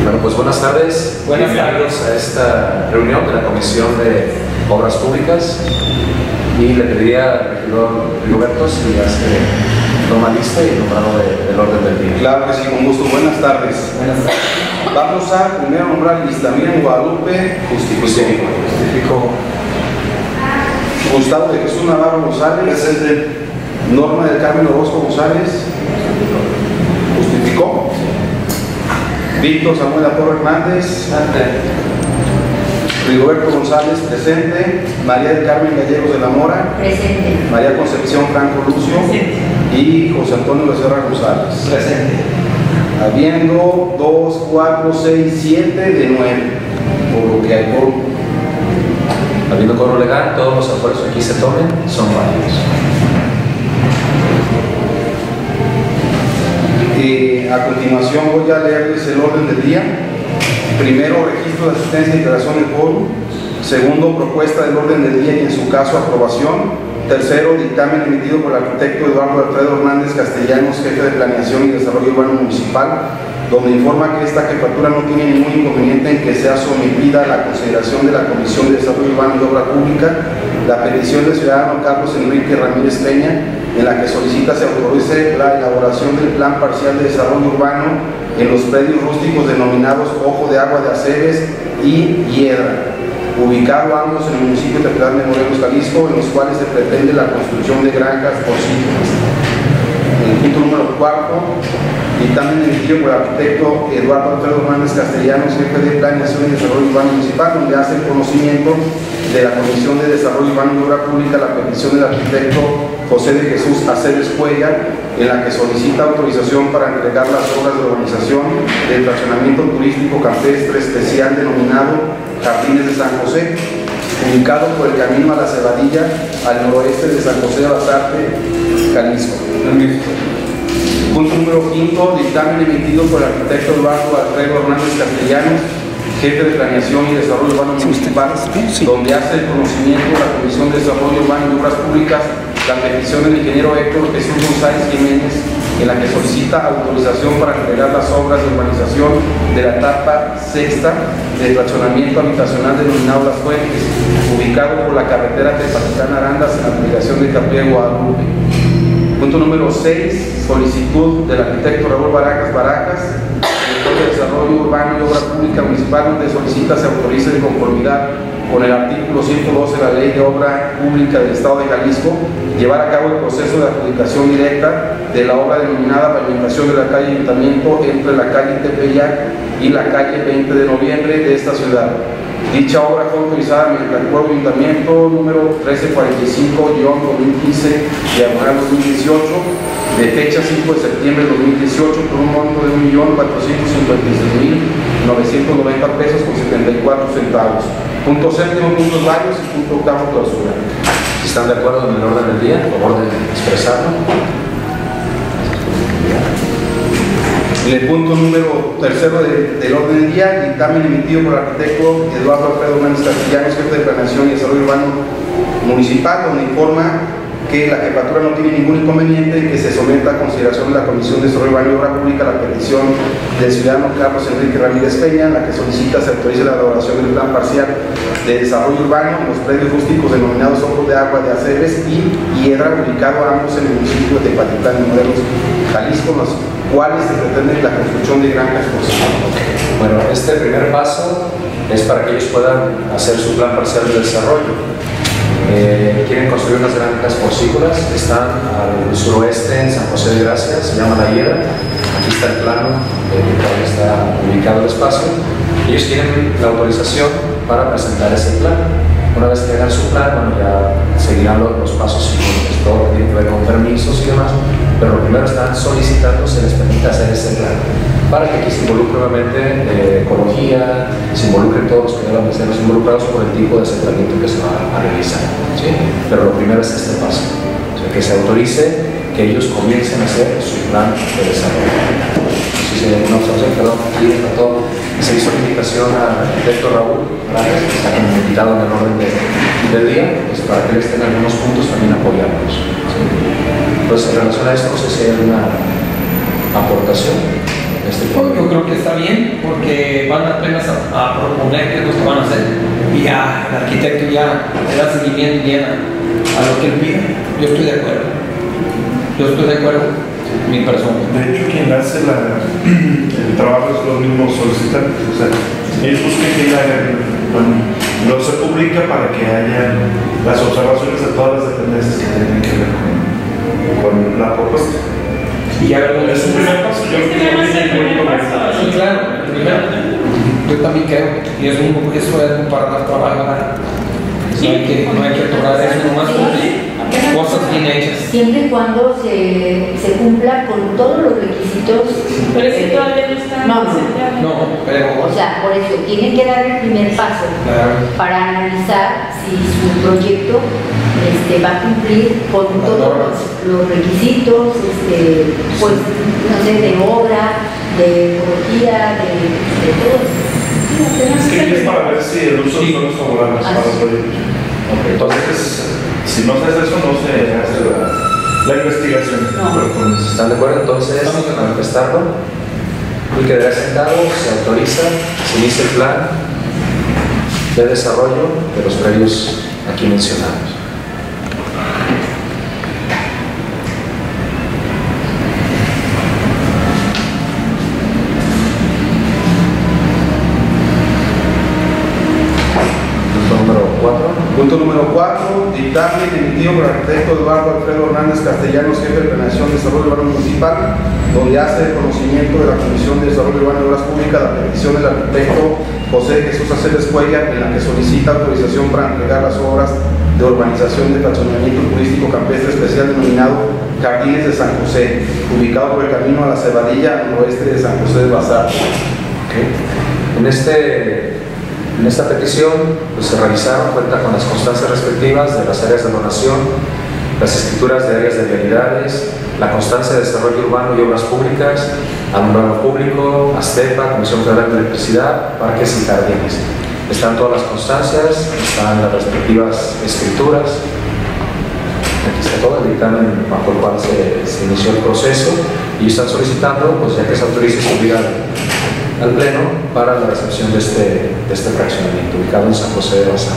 Bueno, pues buenas tardes. Buenas Bienvenidos a esta reunión de la Comisión de Obras Públicas. Y le pediría al regidor Rigoberto si toma lista y el nombrado del orden del día. Claro que sí, con gusto. Buenas tardes. Buenas tardes. Vamos a primero nombrar lista. Miriam Guadalupe Justifico. Gustavo de Jesús Navarro González. Presente. Norma del Carmen Orozco González. Justificó. Víctor Samuel Atorre Hernández. Rigoberto González, presente. María del Carmen Gallegos de la Mora. Presente. María Concepción Franco Lucio. Presente. Y José Antonio Becerra González. Presente. Habiendo 2, 4, 6, 7 de 9, por lo que hay por. Habiendo coro legal, todos los acuerdos que aquí se tomen son válidos. A continuación voy a leerles el orden del día. Primero, registro de asistencia y declaración de quórum. Segundo, propuesta del orden del día y en su caso aprobación. Tercero, dictamen emitido por el arquitecto Eduardo Alfredo Hernández Castellanos, jefe de Planeación y Desarrollo Urbano Municipal, donde informa que esta jefatura no tiene ningún inconveniente en que sea sometida a la consideración de la Comisión de Desarrollo Urbano y Obra Pública la petición del ciudadano Carlos Enrique Ramírez Peña, en la que solicita se autorice la elaboración del plan parcial de desarrollo urbano en los predios rústicos denominados Ojo de Agua de Aceves y Hiedra, ubicado ambos en el municipio de Piedad de Morelos, Jalisco, en los cuales se pretende la construcción de granjas porcícolas. En el punto número 4, dictamen emitido por el arquitecto Eduardo Alfredo Hernández Castellanos, jefe de Planeación y Desarrollo Urbano Municipal, donde hace el conocimiento de la Comisión de Desarrollo Urbano y Obra Pública la petición del arquitecto José de Jesús Aceves Cuellar, en la que solicita autorización para entregar las obras de urbanización del fraccionamiento turístico campestre especial denominado Jardines de San José, ubicado por el camino a la Cebadilla, al noroeste de San José de Basarte, Jalisco. Punto número 5, dictamen emitido por el arquitecto Eduardo Alfredo Hernández Castellanos, jefe de Planeación y Desarrollo Urbano Municipal, donde hace el conocimiento de la Comisión de Desarrollo Urbano y Obras Públicas la petición del ingeniero Héctor Jesús González Jiménez, en la que solicita autorización para entregar las obras de urbanización de la etapa sexta del fraccionamiento habitacional denominado Las Fuentes, ubicado por la carretera Tepatitlán Arandas en la delegación de Capilla de Guadalupe. Punto número 6, solicitud del arquitecto Raúl Baracas, director de Desarrollo Urbano y Obra Pública Municipal, donde solicita se autorice de conformidad con el artículo 112 de la Ley de Obra Pública del Estado de Jalisco, llevar a cabo el proceso de adjudicación directa de la obra denominada pavimentación de la calle Ayuntamiento entre la calle Tepeyac y la calle 20 de noviembre de esta ciudad. Dicha obra fue autorizada mediante el acuerdo de ayuntamiento número 1345-2015, diagonal 2018, de fecha 5 de septiembre de 2018, por un monto de 1.456.990 pesos con 74 centavos. Punto séptimo, puntos varios y punto octavo, clausura. Si están de acuerdo en el orden del día, por favor de expresarlo. En el punto número tercero del orden del día, dictamen emitido por el arquitecto Eduardo Alfredo Hernández Castellanos, jefe de Planeación y Desarrollo Urbano Municipal, donde informa que la jefatura no tiene ningún inconveniente en que se someta a consideración de la Comisión de Desarrollo Urbano y Obra Pública la petición del ciudadano Carlos Enrique Ramírez Peña, en la que solicita se autorice la elaboración del plan parcial de desarrollo urbano en los predios rústicos denominados Ojos de Agua de Aceves y Hiedra, ubicado ambos en el municipio de Tepatitlán de Morelos, Jalisco, los cuales se pretende la construcción de granjas porcícolas. Bueno, este primer paso es para que ellos puedan hacer su plan parcial de desarrollo. Quieren construir unas granjas porcícolas que están al suroeste en San José de Gracia, se llama La Hiedra. Aquí está el plano donde está ubicado el espacio. Ellos tienen la autorización para presentar ese plan. Una vez que tengan su plan, bueno, ya seguirán los pasos siguientes, todo lo que tiene que ver con permisos y demás, pero lo primero están solicitando se les permita hacer ese plan, para que aquí se involucre nuevamente ecología, se involucren todos los que deban de ser los involucrados por el tipo de asentamiento que se va a realizar, ¿sí? Pero lo primero es este paso, o sea, que se autorice que ellos comiencen a hacer su plan de desarrollo. No observación, perdón, aquí todo. Se hizo una invitación al arquitecto Raúl Baracas, que está como invitado en el orden del día, pues para que él esté en algunos puntos también apoyarnos. ¿Sí? Entonces, en relación a esto, no sé si hay alguna aportación. plan. Yo creo que está bien, porque van apenas a proponer qué es lo que van a hacer, y ya el arquitecto ya le da seguimiento bien a lo que él pide. Yo estoy de acuerdo, mi persona. De hecho, quien hace el trabajo es los mismos solicitantes, o sea, ellos buscan que no se publica para que haya las observaciones de todas las dependencias que tienen que ver con la propuesta. Y ya luego Es un primer paso. Sí, claro, yo también creo, y eso es para dar trabajo. No hay que atorar eso, nomás cosas bien hechas. Siempre y cuando se cumpla con todos los requisitos. Pero es que todavía no está. No, pero. O sea, por eso tienen que dar el primer paso para analizar si su proyecto va a cumplir con todos los requisitos, pues, no sé, de obra, de ecología, de todo. Es que es para ver si el uso son los favorables para el proyecto. Entonces, si no se hace eso, no se hace la investigación. ¿Están de acuerdo? Entonces, manifestarlo y quedará sentado, se autoriza, se inicia el plan de desarrollo de los predios aquí mencionados. Punto número 4, dictamen emitido por el arquitecto Eduardo Alfredo Hernández Castellanos, jefe de Planeación de Desarrollo Urbano Municipal, donde hace el conocimiento de la Comisión de Desarrollo Urbano y Obras Públicas la petición del arquitecto José Jesús Aceves Cuellar, en la que solicita autorización para entregar las obras de urbanización de fraccionamiento turístico campestre especial denominado Jardines de San José, ubicado por el camino a la Cebadilla, al noroeste de San José de Bazar. En esta petición pues, se realizaron, cuenta con las constancias respectivas de las áreas de donación, las escrituras de áreas de vialidades, la constancia de desarrollo urbano y obras públicas, alumbrado público, ASTEPA, Comisión Federal de Electricidad, parques y jardines. Están todas las constancias, están las respectivas escrituras. Aquí está todo el dictamen bajo el cual se inició el proceso y están solicitando, pues ya que se autorice, subir al Pleno para la recepción de este fraccionamiento ubicado en San José de Bazar.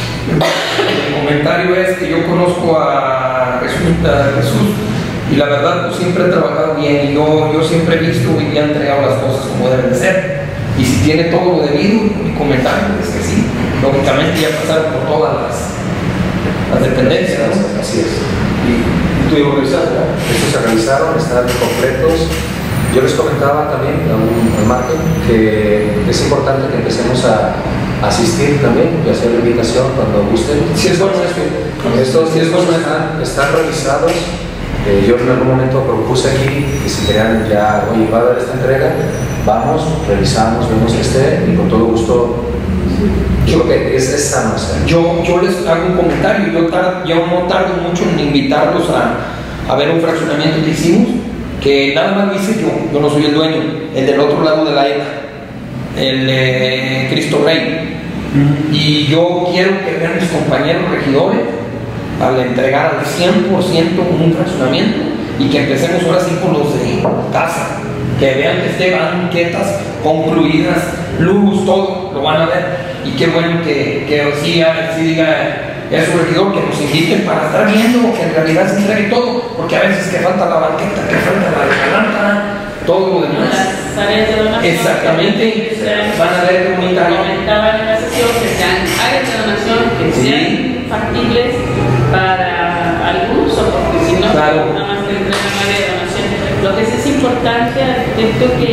El comentario es que yo conozco a Jesús y la verdad pues, siempre he trabajado bien y yo siempre he visto y he entregado las cosas como deben de ser. Y si tiene todo lo debido, mi comentario es que sí. Lógicamente ya pasaron por todas las dependencias, ¿no? Así es. Y tú lo revisaste, ¿verdad? Estos se realizaron, están completos. Yo les comentaba también al margen que es importante que empecemos a asistir también y hacer la invitación cuando gusten. Sí, es bueno esto. Estos están revisados. Yo en algún momento propuse aquí que si querían ya, oye, va a haber esta entrega, vamos, revisamos, vemos que esté y con todo gusto. Yo creo que es sano hacer. Yo les hago un comentario. Yo no tardo mucho en invitarlos a ver un fraccionamiento que hicimos, que nada más lo hice yo no soy el dueño, el del otro lado de la ETA, el de Cristo Rey. Y yo quiero que vean mis compañeros regidores al entregar al 100% un fraccionamiento y que empecemos ahora sí con los de casa, que vean que estén banquetas concluidas, luz, todo, lo van a ver. Y qué bueno que sí diga a su regidor que nos inviten para estar viendo que en realidad se entregue todo, porque a veces que falta la banqueta, que falta la descaranta, todo lo demás. Las áreas de donación. Exactamente. Van a ver qué bonita. Comentaba en la sesión que sean áreas de donación que sean factibles para algún uso, porque si no, claro, nada más te entregan área de donación. Lo que sí es importante, arquitecto, que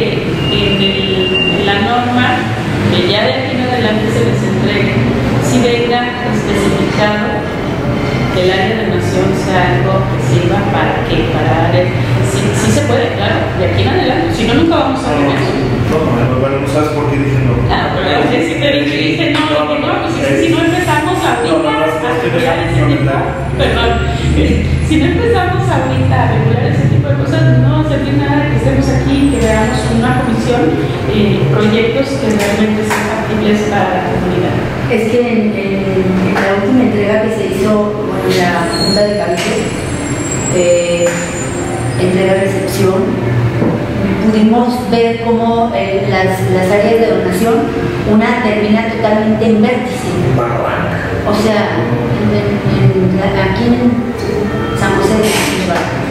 en la norma, que ya de aquí en adelante se les entregue, si venga especificado que el área de donación sea algo que sirva para qué, para áreas. Sí se puede, claro, de aquí en adelante, si no, nunca vamos a ver eso. Bueno, no sabes por qué dije no. Claro, pero es que si te dije no, pues es que si no empezamos ahorita a regular ese tipo, perdón, si no empezamos ahorita a regular ese tipo de cosas, no va a servir nada que estemos aquí, que veamos una comisión, proyectos que realmente sean factibles para la comunidad. Es que en la última entrega que se hizo en la Junta de Cabildo, entrega-recepción, pudimos ver cómo las áreas de donación, una termina totalmente en vértice. O sea, aquí en San José de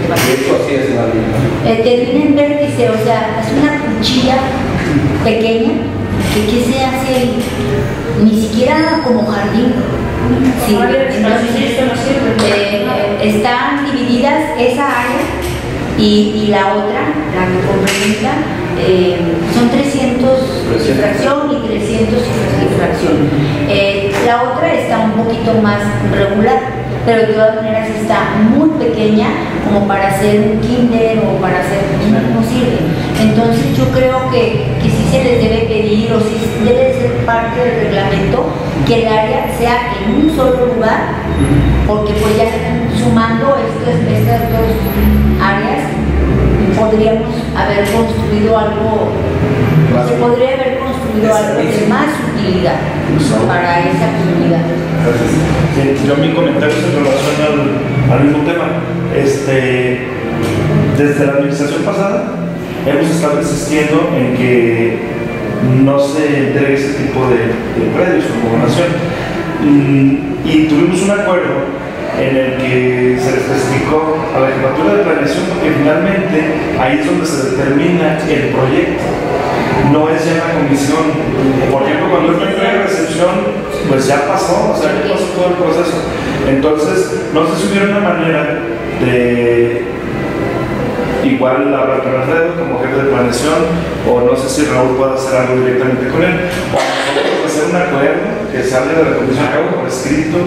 termina en vértice, o sea, es una cuchilla pequeña que ¿qué se hace ahí? Ni siquiera como jardín. Sí, están divididas esa área y la otra, la que complementa, son 300 y fracción y 300 y fracción. La otra está un poquito más regular, pero de todas maneras está muy pequeña como para hacer un kinder o para hacer, no sirve. Entonces yo creo que sí se les debe pedir o sí debe ser parte del reglamento que el área sea en un solo lugar, porque pues ya sumando estas dos áreas podríamos haber construido algo, se podría haber construido algo de más utilidad para esa comunidad. Yo mi comentario es en relación al mismo tema. Desde la administración pasada hemos estado insistiendo en que no se entregue ese tipo de predios como donación. Y tuvimos un acuerdo en el que se le especificó a la Jefatura de Planeación, porque finalmente ahí es donde se determina el proyecto, no es ya la comisión. Por ejemplo, cuando es la entrega de recepción, pues ya pasó, o sea, ya pasó todo el proceso. Entonces, no sé si hubiera una manera de igual hablar con Alfredo como jefe de planeación, o no sé si Raúl puede hacer algo directamente con él, o nosotros hacer un acuerdo que salga de la comisión por escrito,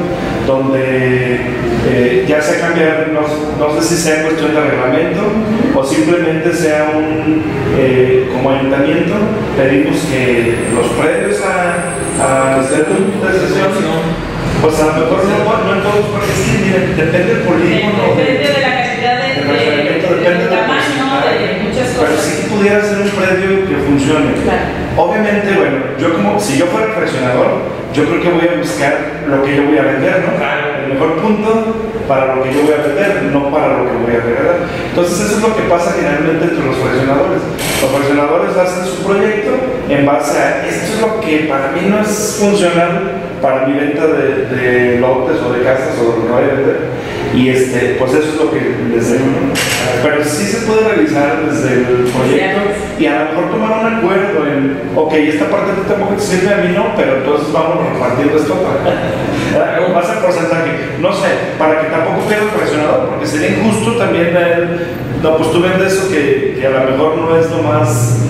donde ya sea cambiar, no sé si sea cuestión de reglamento o simplemente sea como ayuntamiento, pedimos que los predios a de sesión, pues a lo mejor no en todos, porque sí, miren, depende del polígono, depende de la cantidad del tamaño, de muchas cosas. Pero si pudiera ser un predio que funcione. Claro. Obviamente, bueno, si yo fuera fraccionador, yo creo que voy a buscar lo que yo voy a vender, ¿no? Claro. El mejor punto para lo que yo voy a vender, no para lo que voy a regalar. Entonces eso es lo que pasa generalmente entre los fraccionadores. Los fraccionadores hacen su proyecto en base a esto es lo que para mí no es funcional para mi venta de lotes o de casas o lo que vaya a vender. Y pues eso es lo que les digo. Pero sí se puede realizar desde el proyecto y a lo mejor tomar un acuerdo en, ok, esta parte tampoco te sirve, a mí no, pero entonces vamos repartiendo esto para va a ser porcentaje, no sé, para que tampoco pierda el fraccionador, porque sería injusto también no, pues tú vendes eso que a lo mejor no es lo más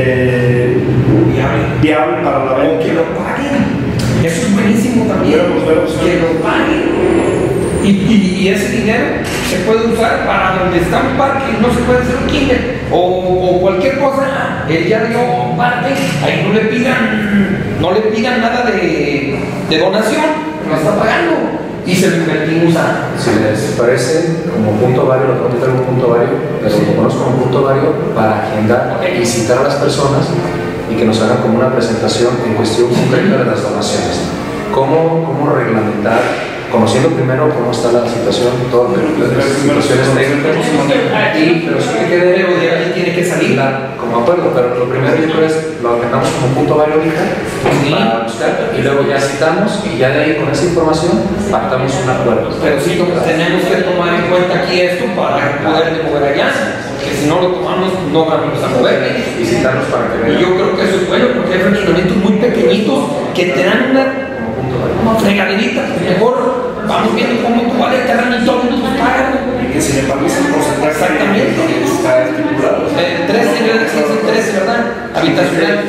viable para la venta. Que lo paguen. Eso es buenísimo también. Que lo paguen. Y ese dinero se puede usar para donde está un parque, no se puede hacer un kinder o cualquier cosa. Él ya dio un parque, ahí no le pidan nada de donación, lo está pagando y se lo invertimos a. Si les parece, como punto vario, lo tengo que meter como punto vario, pero lo conozco como punto vario para agendar y citar a las personas y que nos hagan como una presentación en cuestión concreta de las donaciones. ¿Cómo reglamentar? Conociendo primero cómo está la situación, todas las situaciones técnicas, pero sí que quede de ahí tiene que salir como acuerdo, pero lo primero yo creo es lo agendamos como punto vario ahorita para buscar y luego ya citamos y ya de ahí con esa información pactamos un acuerdo. Pero sí, tenemos que tomar en cuenta aquí esto para poder mover allá, porque si no lo tomamos no vamos a mover y citarlos para que vean. Y yo creo que eso es bueno porque hay fraccionamientos muy pequeñitos que te dan una fregaderita, mejor vamos viendo cómo tú vale el terreno y todo el mundo paga. Que si le pagas el porcentaje exactamente está estipulado. 13, ¿verdad? Habitacional.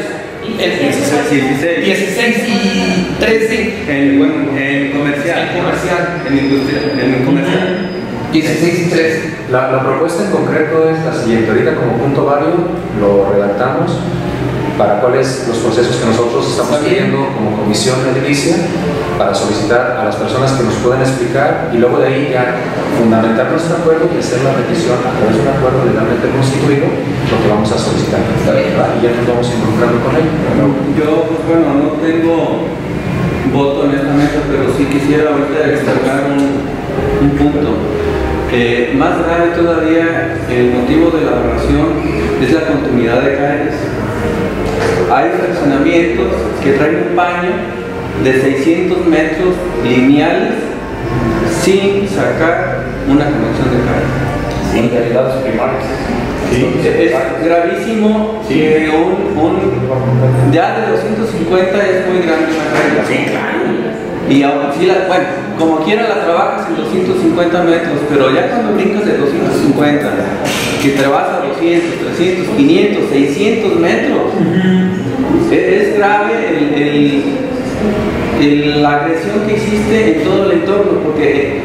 16 y 13. En comercial. En industrial. En comercial. 16 y 13. La propuesta en concreto es la siguiente. Ahorita como punto vario lo redactamos para cuáles los procesos que nosotros estamos pidiendo como comisión edilicia para solicitar a las personas que nos puedan explicar y luego de ahí ya fundamentar nuestro acuerdo y hacer la petición a través de un acuerdo legalmente constituido lo que vamos a solicitar. Y ya nos vamos involucrando con ello. Yo, no tengo voto en esta mesa, pero sí quisiera ahorita destacar un punto. Más grave todavía, el motivo de la donación es la continuidad de calles. Hay fraccionamientos que traen un paño de 600 metros lineales sin sacar una conexión de calle. En realidades primarias. Sí. Es gravísimo que ya de 250 es muy grande una calle. Sí, claro. Y aún sí, bueno, como quiera la trabajas en 250 metros, pero ya cuando brincas de 250, que te vas a 200, 300, 500, 600 metros, es grave la agresión que existe en todo el entorno, porque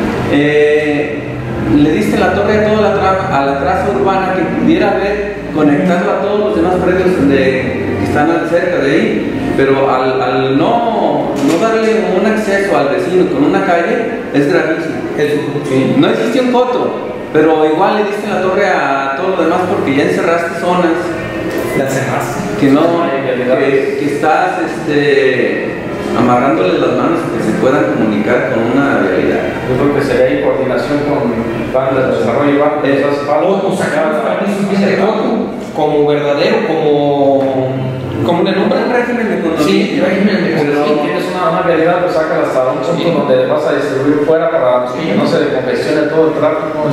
le diste la torre a toda a la traza urbana que pudiera haber conectado a todos los demás predios que están cerca de ahí, pero al no darle un acceso al vecino con una calle es gravísimo. No existe un coto, pero igual le diste la torre a todo lo demás porque ya encerraste zonas. La cerraste. Que estás amarrándoles las manos que se puedan comunicar con una realidad. Yo creo que sería ahí coordinación con bandas de desarrollo y bandas o sacar los permisos bien de todo, como verdadero, como le nombran un régimen de economía. Sí, régimen de economía. Si tienes una realidad, pues sácala hasta un punto donde vas a distribuir fuera para que no se decongestione todo el tráfico.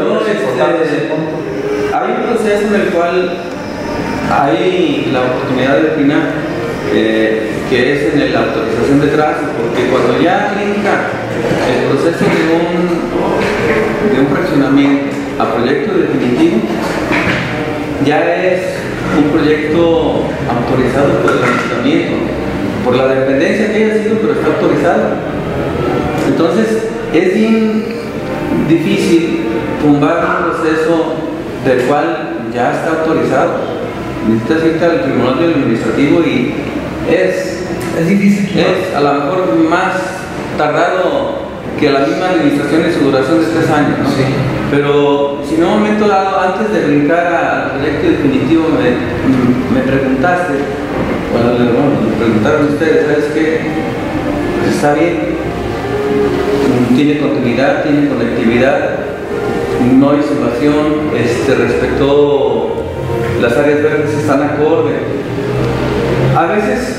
Hay un proceso en el cual hay la oportunidad de opinar, que es en la autorización de tránsito, porque cuando ya brinca el proceso de un fraccionamiento a proyecto definitivo, ya es un proyecto autorizado por el ayuntamiento, por la dependencia que haya sido, pero está autorizado. Entonces es bien difícil tumbar un proceso del cual ya está autorizado. Necesitas irte al tribunal administrativo y es difícil. Es a lo mejor más tardado que la misma administración en su duración de 3 años, ¿no? Sí. Pero si en un momento dado, antes de brincar al proyecto definitivo, me preguntaste, me preguntaron ustedes, ¿sabes qué? Pues está bien, tiene continuidad, tiene conectividad, no hay situación, respecto las áreas verdes están acorde. A veces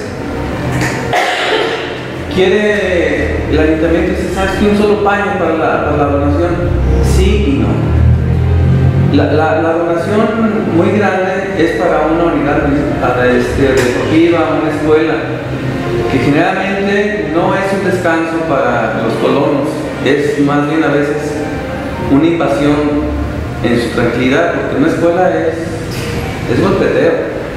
quiere el ayuntamiento, ¿sabes que un solo paño para la donación? Sí y no. La donación muy grande es para una unidad deportiva, una escuela, que generalmente no es un descanso para los colonos, es más bien a veces una invasión en su tranquilidad, porque una escuela es golpeteo,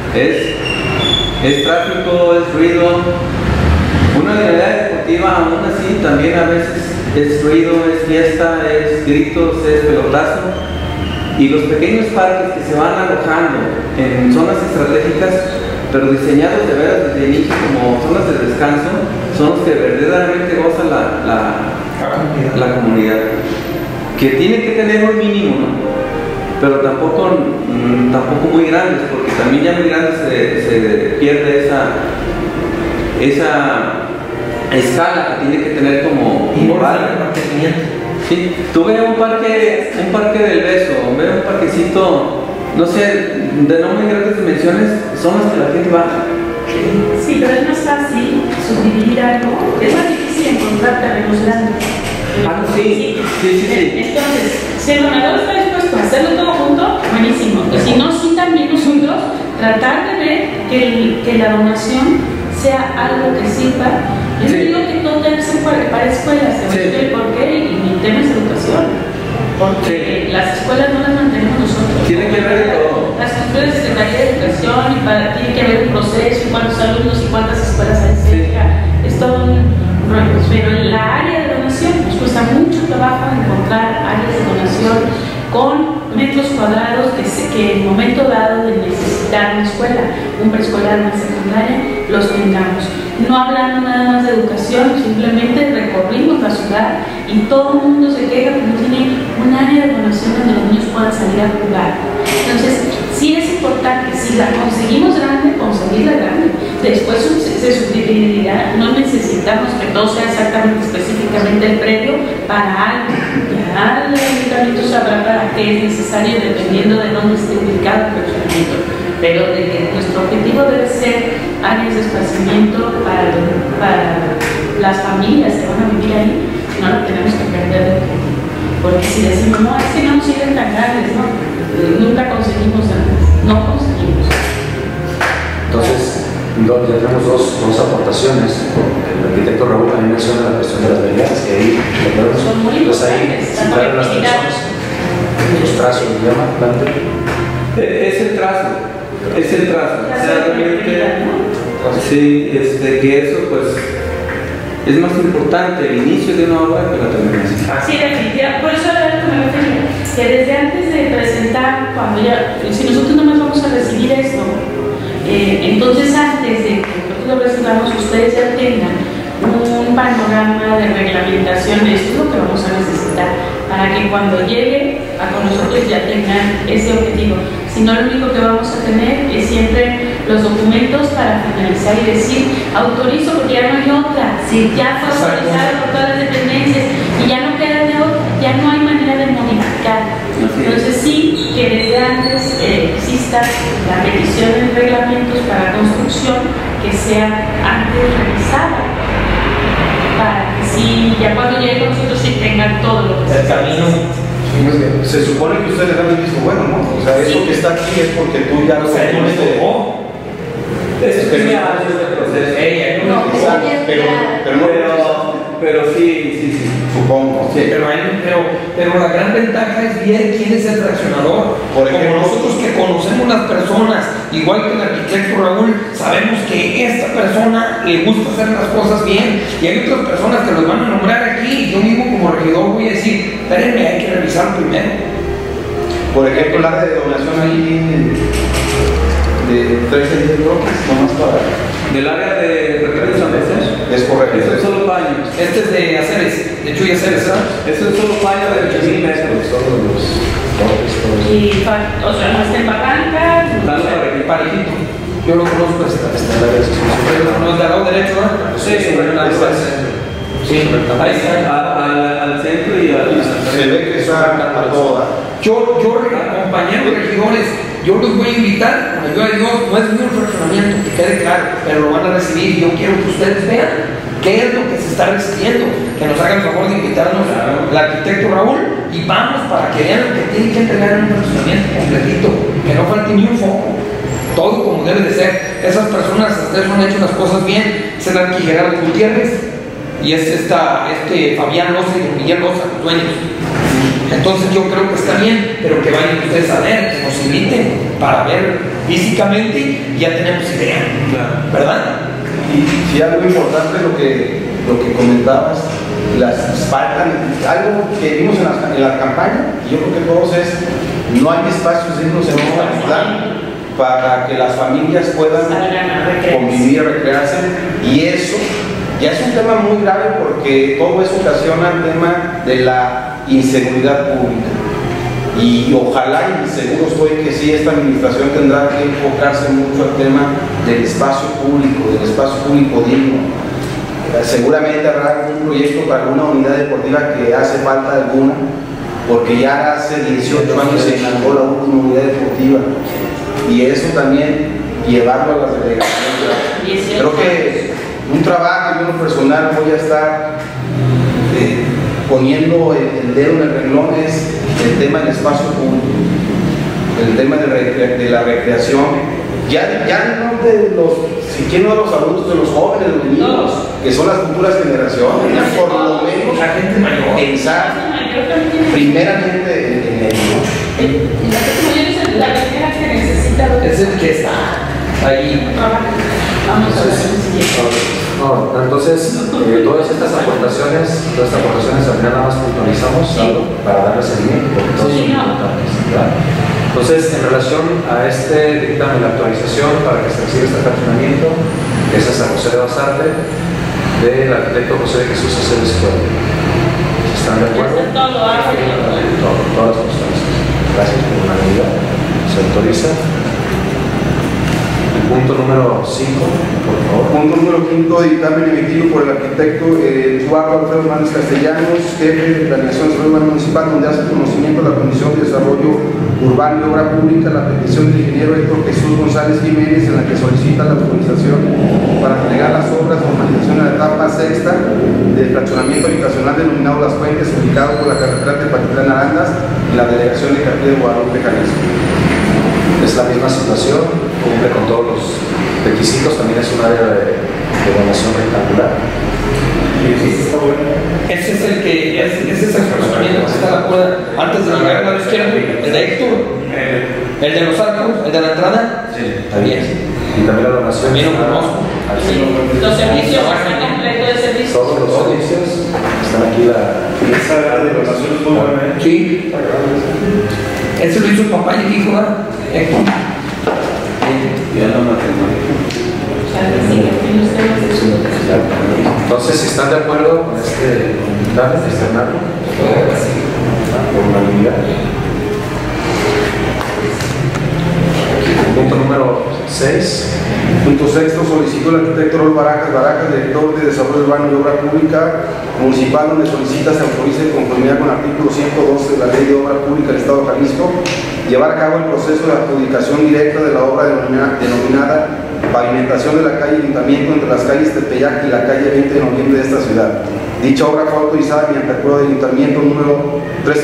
es tráfico, es ruido. Una unidad deportiva aún así también a veces es ruido, es fiesta, es gritos, es pelotazo. Y los pequeños parques que se van alojando en zonas estratégicas, pero diseñados de veras desde el inicio como zonas de descanso, son los que verdaderamente gozan la comunidad. Que tiene que tener un mínimo, ¿no? Pero tampoco muy grandes, porque también ya muy grandes se pierde esa escala que tiene que tener como mantenimiento. Sí, tuve un parque del Beso, un parquecito, no sé, de no muy grandes dimensiones, son las que la gente va. Sí, pero es más fácil subdividir algo, es más difícil encontrar terrenos grandes. Sí. Entonces, si el donador está dispuesto a hacerlo todo junto, buenísimo. Y si no, sí también nosotros tratar de ver que la donación sea algo que sirva. Yo digo que todo debe ser para escuelas, te voy a decir por qué, y mi tema es educación. Porque las escuelas no las mantenemos nosotros. Tiene que ver todo. Las escuelas de Secretaría de Educación, tiene que haber un proceso, y cuántos alumnos y cuántas escuelas hay cerca. Es todo un rollo. Pero en la área de donación nos cuesta mucho trabajo encontrar áreas de donación con metros cuadrados que en el momento dado de necesitar una escuela, un preescolar, una secundaria, los tengamos. No hablando nada más de educación, simplemente recorrimos la ciudad y todo el mundo se queja que no tiene un área de donación donde los niños puedan salir a jugar. Entonces, sí es importante, si la conseguimos grande, conseguirla grande. Después se subdividirá, no necesita necesitamos que todo sea exactamente, específicamente el predio para algo. Ya el ayuntamiento sabrá para qué es necesario dependiendo de dónde esté ubicado el fraccionamiento. Pero de que nuestro objetivo debe ser áreas de esparcimiento para las familias que van a vivir ahí, no lo tenemos que perder de objetivo. Porque si decimos, no, es que no nos sirven tan grandes, no, nunca conseguimos antes, no conseguimos. Entonces, ya tenemos dos aportaciones. El arquitecto Raúl también menciona la cuestión de las medidas, que ahí, son muy pues ahí citar las personas, los trazos, ¿se llama? Es el trazo. Es el trazo. O sea, realmente, sí, que eso pues es más importante el inicio de una obra que la terminación. Sí, definitivamente. Por eso era lo que me refería. Que desde antes de presentar, cuando ya, si nosotros no más vamos a recibir esto, entonces antes de que nosotros lo presentamos, ustedes ya tengan un panorama de reglamentación de esto, es lo que vamos a necesitar, para que cuando llegue a con nosotros ya tengan ese objetivo. Si no, lo único que vamos a tener es siempre los documentos para finalizar y decir, autorizo porque ya no hay otra, sí, ya fue autorizado por todas las dependencias y ya no queda de otra, ya no hay manera de modificar. Entonces sí, que desde antes exista la petición de reglamentos para construcción que sea antes revisada, para que sí, ya cuando llegue con nosotros sí tengan todo lo que el camino. Se supone que ustedes han visto bueno, ¿no? O sea, eso que está aquí es porque tú ya lo tuviste. Es que ya pero sí, supongo. Sí, pero la gran ventaja es ver quién es el fraccionador. Por ejemplo, como nosotros que conocemos las personas, igual que el arquitecto Raúl, sabemos que esta persona le gusta hacer las cosas bien, y hay otras personas que los van a nombrar aquí, y yo mismo como regidor voy a decir, espérenme, hay que revisarlo primero. Por ejemplo, el área de donación ahí de 13 bloques, nomás para... Del área de Recreo de San José. Es correcto. Eso es solo paños. Este es de Aceres, de Chuy Aceres, ¿sabes? Eso es solo paño de 8,000 metros. Y, o sea, no está en barranca, Parejito. Yo lo conozco, está en la derecha. Pero no es del lado derecho, ¿no? Sí, sí, ahí está. Al centro y al... Se ve que está a toda. Yo, compañeros regidores, yo los voy a invitar, con ayuda de Dios, no es mío el fraccionamiento, que quede claro, pero lo van a recibir y yo quiero que ustedes vean qué es lo que se está recibiendo, que nos hagan el favor de invitarnos al arquitecto Raúl y vamos para que vean lo que tienen que entregar en un fraccionamiento completito, que no falte ni un foco, todo como debe de ser. Esas personas, ustedes han hecho las cosas bien, es el arquitecto Gerardo Gutiérrez y es Fabián Loza y Miguel Loza, los dueños. Entonces yo creo que está bien, pero que vayan ustedes a ver, que nos inviten para ver físicamente y ya tenemos idea, ¿verdad? Y sí, algo importante lo que comentabas, faltan algo que vimos en la campaña, y yo creo que todos es, no hay espacios dignos en un plan para que las familias puedan convivir, recrearse, y eso ya es un tema muy grave porque todo eso ocasiona el tema de la inseguridad pública. Y ojalá, y seguro estoy que sí, esta administración tendrá que enfocarse mucho al tema del espacio público digno. Seguramente habrá algún proyecto para alguna unidad deportiva que hace falta alguna, porque ya hace 18 años se inauguró la última unidad deportiva. Y eso también llevarlo a las delegaciones. Creo que un trabajo, yo en lo personal voy a estar poniendo el dedo en el renglón, es el tema del espacio público, el tema de la recreación, ya no de los, si quieren, no de los adultos, de los jóvenes, de los niños, que son las futuras generaciones, por lo menos la gente mayor, pensar primeramente en ello. La primera que necesita es el que está ahí. Vamos a ver. No, entonces, todas estas aportaciones al final nada más puntualizamos algo para darle seguimiento, porque todos son importantes, ¿verdad? Entonces, en relación a este dictamen, la actualización para que se reciba este fraccionamiento, que es a San José de Basarte, del arquitecto José de Jesús Aceves Puebla. ¿Están de acuerdo? Todas las constancias. Gracias por la unanimidad. Se autoriza. Punto número 5, por favor. Punto número 5, dictamen emitido por el arquitecto Eduardo Alfredo Hernández Castellanos, jefe de Planeación de Desarrollo Municipal, donde hace conocimiento de la Comisión de Desarrollo Urbano y Obra Pública la petición del ingeniero Héctor Jesús González Jiménez, en la que solicita la autorización para entregar las obras de normalización en la etapa sexta del fraccionamiento habitacional denominado Las Fuentes, ubicado por la carretera de Patitlán Arandas y la delegación de Capilla de Guadalupe, Jalisco. Es la misma situación, cumple con todos los requisitos, también es un área de evaluación rectangular. Ese es el que, ese es el fraccionamiento que está a la puerta antes de llegar a la izquierda, el de Héctor, el de los arcos, el de la entrada. Sí, también. Y también la donación. También lo conozco. Los servicios están completos de servicios. Todos los servicios están aquí. Esa área de donación es muy buena. Sí. Ese lo hizo el papá y el hijo, ¿verdad? Héctor. Ya no matrimonio. Entonces, si están de acuerdo con este dictamen, externarlo por unanimidad. Punto número 6. Punto sexto, solicitó el arquitecto Rol Barajas, director de Desarrollo Urbano y Obra Pública Municipal, donde solicita se autorice de conformidad con el artículo 112 de la Ley de Obra Pública del Estado de Jalisco, llevar a cabo el proceso de adjudicación directa de la obra denominada pavimentación de la calle Ayuntamiento entre las calles Tepeyac y la calle 20 de noviembre de esta ciudad. Dicha obra fue autorizada mediante acuerdo de Ayuntamiento número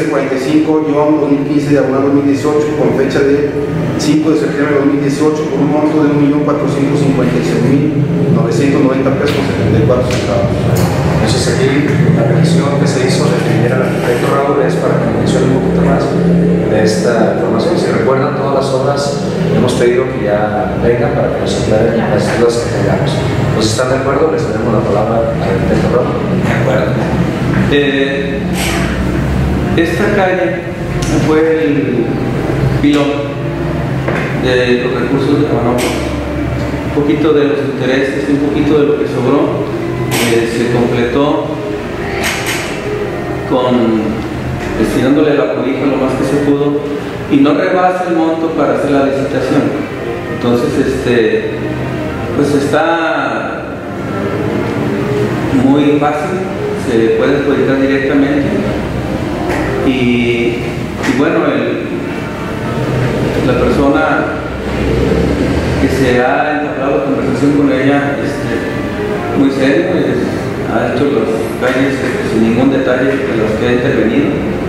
1345-2015/2018 con fecha de 5 de septiembre de 2018 por un monto de 1.456.990 pesos con 74 centavos. Entonces aquí la petición que se hizo de que viniera el arquitecto Raúl es para que mencione un poquito más de esta información. Si recuerdan, todas las obras hemos pedido que ya vengan para que nos aclaren las dudas que tengamos. Entonces, ¿están de acuerdo? Les cedemos la palabra al arquitecto Raúl. De acuerdo. Esta calle fue el piloto de los recursos de Cabanópolis. Un poquito de los intereses, un poquito de lo que sobró, se completó destinándole la cobija lo más que se pudo y no rebasa el monto para hacer la licitación. Entonces, pues está muy fácil, se puede adjudicar directamente y bueno, la persona que se ha entablado conversación con ella muy serio, ha hecho las calles sin ningún detalle de los que ha intervenido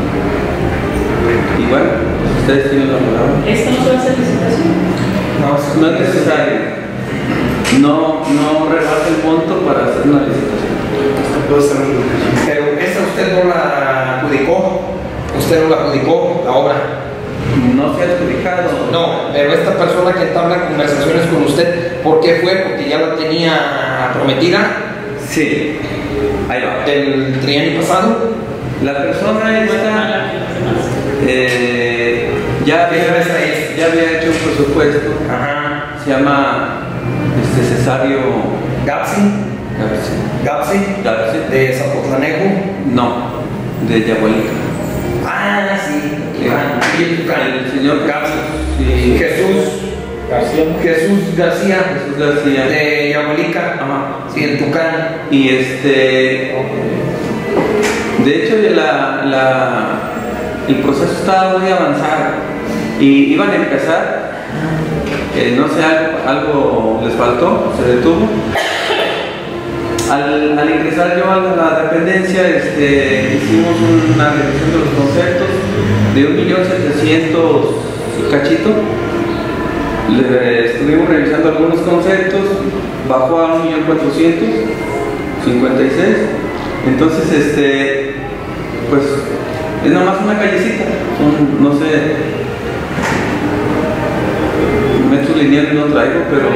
y bueno, pues ustedes tienen la palabra. ¿Esto no se va a hacer licitación? No es necesario, no rebasa el monto para hacer una licitación. Pero esta usted no la adjudicó, la obra. No se ha adjudicado. No, pero esta persona que entabla conversaciones con usted, ¿por qué fue? Porque ya la tenía prometida. Sí, ahí va. Del trienio pasado. La persona esta ya había hecho un presupuesto. Ajá. Se llama Cesario Gapsi, de Zapotlanejo. No, de Yahualica. Ah, sí. El señor Gapsi. Sí. Jesús García. De Yahualica. Ajá. Sí, el Tucán. Y de hecho el proceso estaba muy avanzado y iban a empezar, no sé, algo les faltó, se detuvo. Al ingresar yo a la dependencia, hicimos una revisión de los conceptos de 1.700.000 cachito. Estuvimos revisando algunos conceptos, bajó a 1.456.000. Entonces, pues es nada más una callecita, no sé, metros lineales no traigo, pero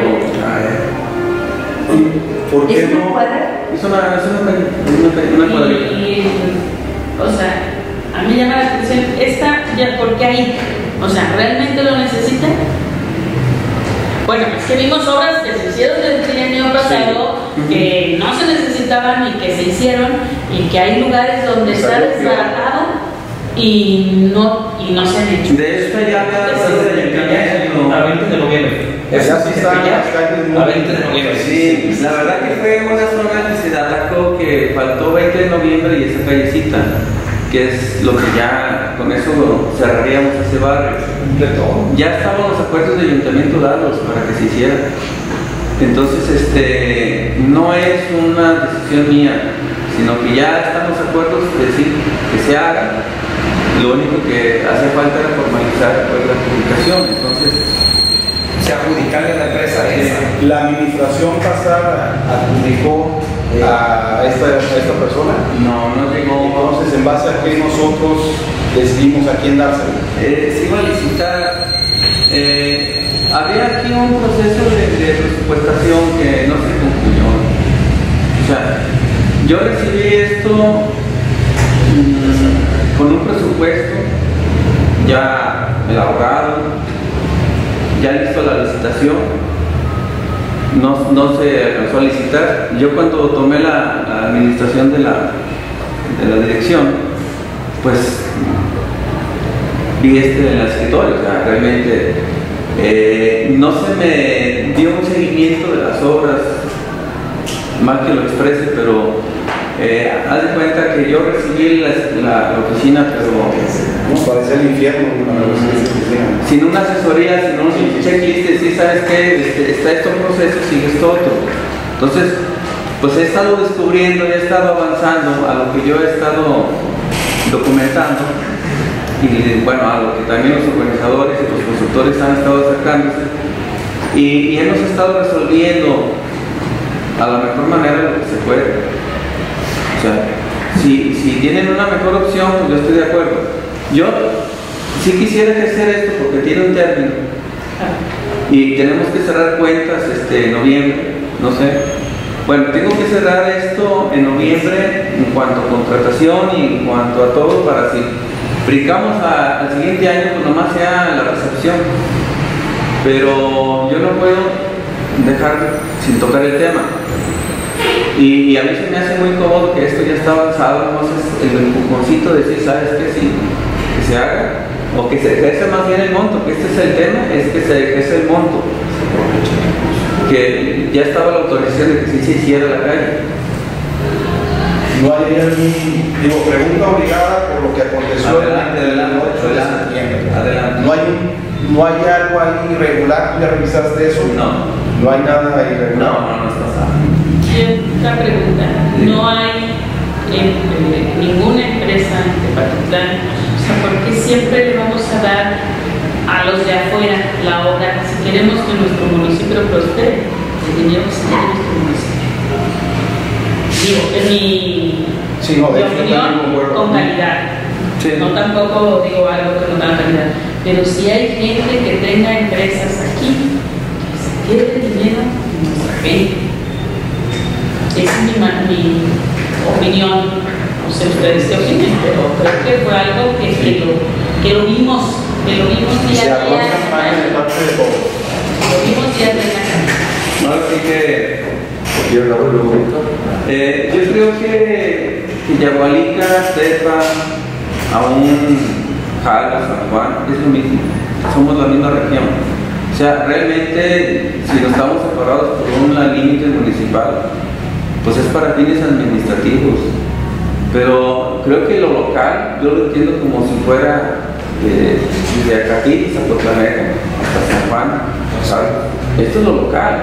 ¿por qué ¿Es una no? cuadra? Es una calle, una cuadrita. O sea, a mí me llama la atención esta, ya, ¿por qué ahí? O sea, ¿realmente lo necesitan? Bueno, es que vimos obras que se hicieron desde el año pasado, que no se necesitaban y que se hicieron, y que hay lugares donde está desbaratado y no se han hecho. De esta ya desde el A 20 de noviembre. Ya sí están las calles a 20 de noviembre. Sí, la verdad que fue una zona que se atacó, que faltó 20 de noviembre y esa callecita, que es lo que ya con eso cerraríamos ese barrio. Ya estaban los acuerdos de ayuntamiento dados para que se hiciera. Entonces, no es una decisión mía, sino que ya están los acuerdos de decir que se haga. Lo único que hace falta era formalizar pues, la publicación. Entonces, se adjudicarle a la empresa esa. La administración pasada adjudicó a esta persona. no llegó. Entonces, ¿en base a qué nosotros decidimos a quién dárselo? Se iba a licitar. Había aquí un proceso de presupuestación que no se concluyó. O sea, yo recibí esto con un presupuesto ya elaborado, ya listo la licitación. No se alcanzó a licitar. Yo cuando tomé la administración de la dirección, pues vi en la escritorio, o sea, realmente no se me dio un seguimiento de las obras, mal que lo exprese, pero haz de cuenta que yo recibí la oficina, pero Nos parece el infierno. sin una asesoría, sin un checklist, sí, sabes que está estos procesos, sigue esto otro. Entonces, pues he estado descubriendo, he estado avanzando a lo que yo he estado documentando. Y bueno, a lo que también los organizadores y los consultores han estado acercándose y hemos estado resolviendo a la mejor manera lo que se puede. O sea, si tienen una mejor opción, pues yo estoy de acuerdo. Yo sí quisiera ejercer esto porque tiene un término y tenemos que cerrar cuentas en noviembre, no sé. Bueno, tengo que cerrar esto en noviembre en cuanto a contratación y en cuanto a todo para si brincamos al siguiente año, pues nomás sea la recepción. Pero yo no puedo dejar sin tocar el tema. Y a mí se me hace muy cómodo que esto ya está avanzado, no es el empujoncito de decir, ¿sabes qué? Sí, que se haga, o que se ejerce más bien el monto, que este es el tema, es que se ejerce el monto. Que ya estaba la autorización de que sí se hiciera la calle. No hay pregunta obligada por lo que aconteció Adelante. el 8 de septiembre. Adelante. No hay algo ahí irregular, ¿tú ya revisaste eso? No hay nada irregular. No está pasando. Otra pregunta, no hay ninguna empresa en Tepatitlán, o sea, ¿por qué siempre le vamos a dar a los de afuera la obra? Si queremos que nuestro municipio prospere, deberíamos tener nuestro municipio. Digo, en mi opinión, con calidad. Sí. No tampoco digo algo que no da calidad, pero si hay gente que tenga empresas aquí, que se quede el dinero de nuestra gente. Esa es mi opinión, no sé ustedes qué opinan, pero creo que fue algo que lo vimos día a día. Lo vimos día a día. No, así que yo creo que Yagualica, Tepa, aún Jala, San Juan, es lo mismo, somos la misma región. O sea, realmente, si no estamos separados por un límite municipal, pues es para fines administrativos, pero creo que lo local, yo lo entiendo como si fuera desde Acatí, Zapotlanejo, hasta San Juan, ¿sabes? Esto es lo local.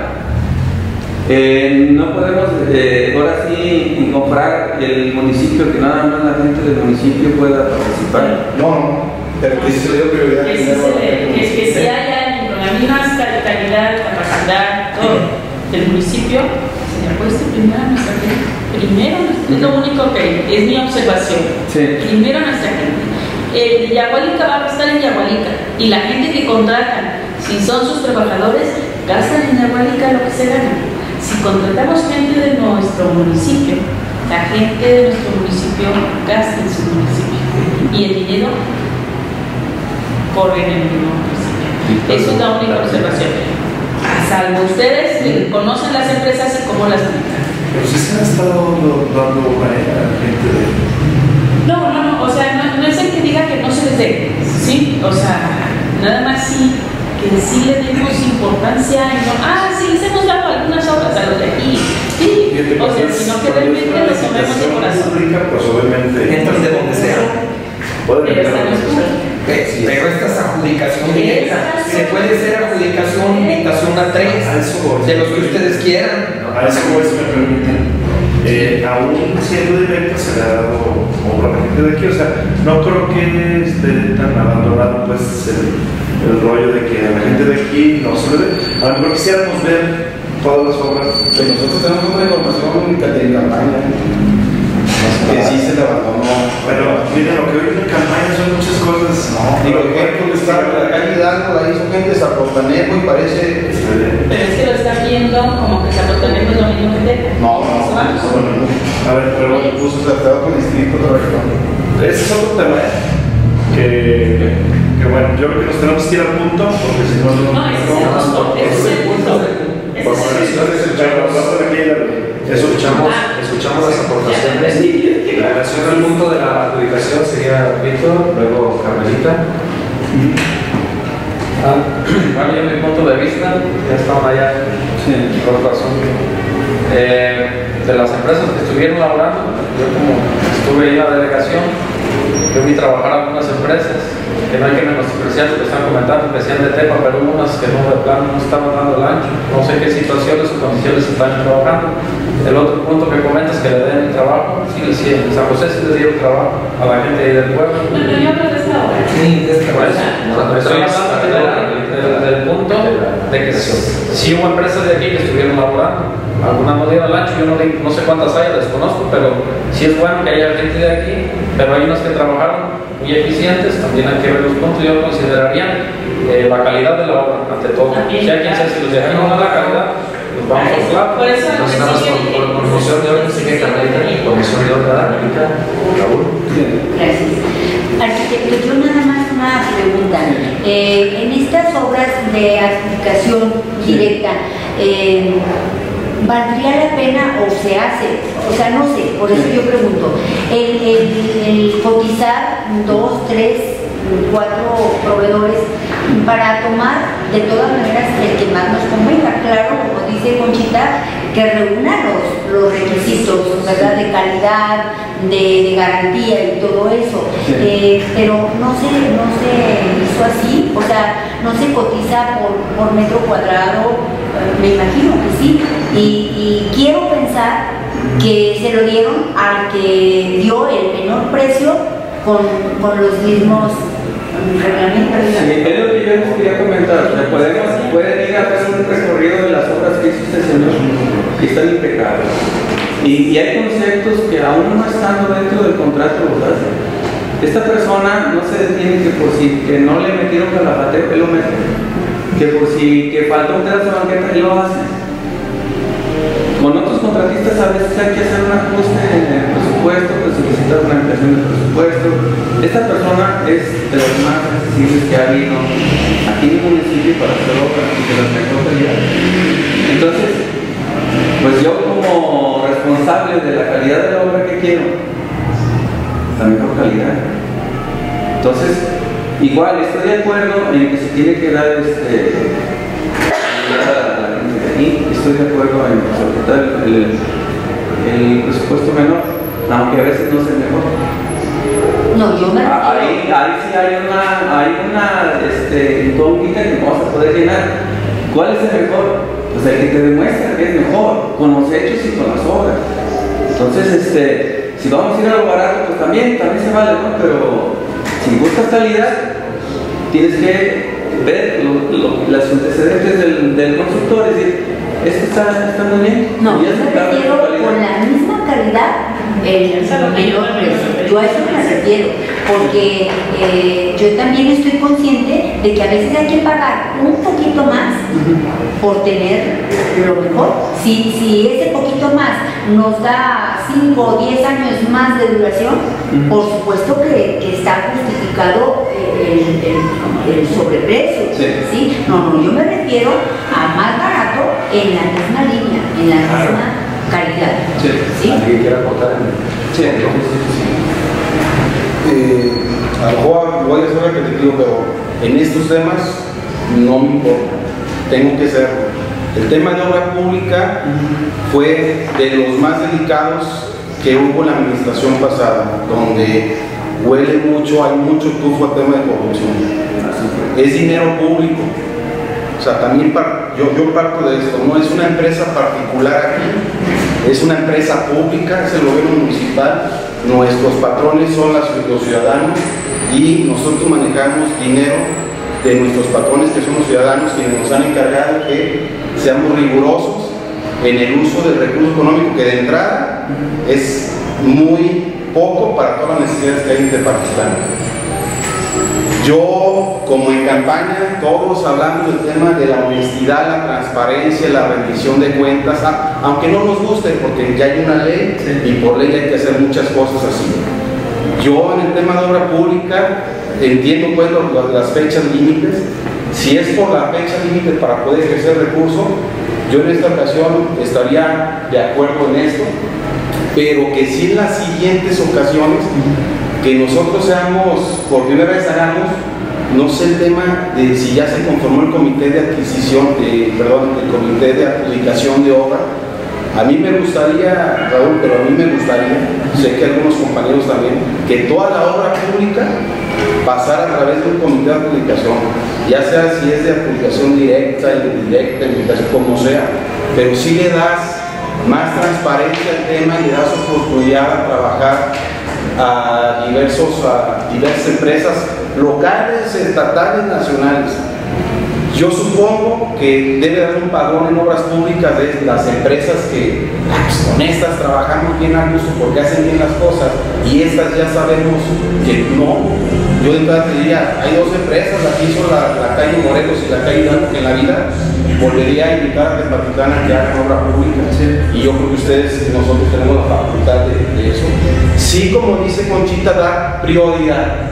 No podemos ahora sí comprar el municipio, que nada más la gente del municipio pueda participar. No, pero que se le dio prioridad. Que si haya con la misma calidad, capacidad, todo del municipio, se le apueste primero a nuestra gente. Primero, es lo único que es mi observación. Sí. Primero a nuestra gente. El Yagualica va a estar en Yagualica y la gente que contratan, si son sus trabajadores, gastan en Yagualica lo que se gana. Si contratamos gente de nuestro municipio, la gente de nuestro municipio gasta en su municipio y el dinero corre en el mismo municipio. Esa es la única observación. A salvo ustedes que conocen las empresas y cómo las aplican. Pero si se han estado dando a gente de... No, o sea, no es el que diga que no se les dé, ¿sí? O sea, nada más sí que sí le dimos importancia y no, sí, les hemos dado algunas obras a los de aquí, sí, o sea, sino que realmente lo tomemos de corazón. Pues obviamente, Entran de donde sea. pueden Pero entrar estamos donde sea. Pero esta es adjudicación directa. Se puede ser adjudicación, invitación a 3, de los que ustedes quieran. A eso voy, si me permiten. Aún siendo directo se le ha dado obra a la gente de aquí, o sea, no creo que esté tan abandonado pues el rollo de que a la gente de aquí no se le dé. A lo mejor quisiéramos ver todas las obras. Pues nosotros tenemos una información en campaña que sí se le abandonó. Pero mira, lo que hoy en campaña son muchas cosas. Digo, ejemplo, que está la calle Hidalgo, la hizo gente de Zapotanejo y parece. Pero es que lo están viendo como que Zapotanejo es lo mismo que Teca. No. A ver, pero Puso tratado con el distrito de región. ese es otro tema que bueno, yo creo que nos tenemos que ir al punto porque si no, No, ese es el punto. Ese es el punto. Escuchamos las aportaciones. La relación al punto de la adjudicación sería Víctor, luego Carmelita. Bueno, yo mi punto de vista, ya estaban allá, por razón. De las empresas que estuvieron laborando, yo como estuve en la delegación, yo vi trabajar a algunas empresas, que no hay que menospreciar lo que están comentando, que sean de Tepa, pero hubo unas que no, de plano no estaban dando el ancho, no sé qué situaciones o condiciones están trabajando. El otro punto que comentas que le den trabajo, sí, en San José sí les dieron trabajo a la gente ahí del pueblo. No, yo hablo de esta obra. Sí, de esta Pues, manera. estoy hablando del punto de que sí hubo empresas de aquí que estuvieron laborando, algunas no dieron el ancho, yo no sé cuántas hay, desconozco, pero sí es bueno que haya gente de aquí, pero hay unas que trabajaron muy eficientes, también hay que ver los puntos. Yo consideraría la calidad de la obra ante todo. Si hay quien sea, si los de aquí no dan la calidad, pues vamos a hablar. Por eso Entonces, nada más por moción de orden, sigue Carmelita, y por moción de orden, Carmelita, Raúl. Gracias. Arquitecto, yo nada más una pregunta. En estas obras de adjudicación directa, ¿valdría la pena o se hace? O sea, no sé, por eso yo pregunto. El cotizar 2, 3, 4 proveedores para tomar de todas maneras el que más nos convenga. Claro, como dice Conchita, que reúna los requisitos, ¿verdad? De calidad, de garantía y todo eso. Pero no se hizo así, o sea, no se cotiza por metro cuadrado, me imagino que sí. Y quiero pensar que se lo dieron al que dio el menor precio con los mismos reglamentos. Sí, es lo que yo les quería comentar. O sea, pueden ir a hacer un recorrido de las obras que hizo este señor, que están impecables. Y hay conceptos que aún no estando dentro del contrato los hace. Esta persona no se detiene que por si que no le metieron calafateo, él lo mete. Que por si que falta un pedazo de banqueta, él lo hace. Con otros contratistas a veces hay que hacer un ajuste en el presupuesto, que solicitar una ampliación del presupuesto. Esta persona es de los más accesibles que ha habido aquí en el municipio para hacer obras y de las mejor calidad. Entonces, pues yo como responsable de la calidad de la obra que quiero, la mejor calidad. Entonces, igual estoy de acuerdo en que se tiene que dar y estoy de acuerdo en solicitar el presupuesto menor, aunque a veces no es el mejor. No, yo me Ahí sí hay una incógnita que no vas a poder llenar. ¿Cuál es el mejor? Pues el que te demuestra que es mejor, con los hechos y con las obras. Entonces, si vamos a ir a lo barato, pues también se vale, ¿no? Pero si buscas calidad, tienes que ver los antecedentes del constructor y decir, esto está muy bien. No, yo me refiero con la misma calidad, el menor precio. Yo a eso me refiero, porque yo también estoy consciente de que a veces hay que pagar un poquito más por tener lo mejor. Si ese poquito más nos da 5 o 10 años más de duración, por supuesto que está justificado el sobreprecio. ¿Sí? No, yo me refiero a más barato en la misma línea, en la misma calidad. ¿Sí? ¿Alguien quiere aportar? A lo mejor voy a ser repetitivo, pero en estos temas no me importa, tengo que serlo. El tema de obra pública fue de los más delicados que hubo en la administración pasada, donde huele mucho, hay mucho tufo al tema de corrupción. Es dinero público. O sea, también yo parto de esto, no es una empresa particular aquí, es una empresa pública, es el gobierno municipal, nuestros patrones son los ciudadanos y nosotros manejamos dinero de nuestros patrones, que son los ciudadanos, quienes nos han encargado que seamos rigurosos en el uso del recurso económico, que de entrada es muy poco para todas las necesidades que hay en Tepatitlán. Yo, como en campaña, todos hablando del tema de la honestidad, la transparencia, la rendición de cuentas, aunque no nos guste, porque ya hay una ley y por ley hay que hacer muchas cosas así. Yo en el tema de obra pública entiendo pues las fechas límites. Si es por la fecha límite para poder ejercer recurso, yo en esta ocasión estaría de acuerdo en esto, pero que si en las siguientes ocasiones que nosotros seamos, por primera vez hagamos, no sé el tema de si ya se conformó el comité de adquisición, el comité de adjudicación de obra. A mí me gustaría, Raúl, pero a mí me gustaría, sé que algunos compañeros también, que toda la obra pública pasara a través de un comité de adjudicación, ya sea si es de adjudicación directa, indirecta, adjudicación como sea, pero si le das más transparencia al tema y le das oportunidad a trabajar a diversas empresas locales, estatales, nacionales. Yo supongo que debe haber un padrón en obras públicas de las empresas que honestas, trabajamos bien a gusto porque hacen bien las cosas, y estas ya sabemos que no. Yo de verdad te diría, hay dos empresas, aquí son la calle Morelos y la calle Hidalgo, que en la vida volvería a invitar a Tepatitlán a que hagan obra pública, y yo creo que ustedes, nosotros tenemos la facultad de eso. Sí, como dice Conchita, dar prioridad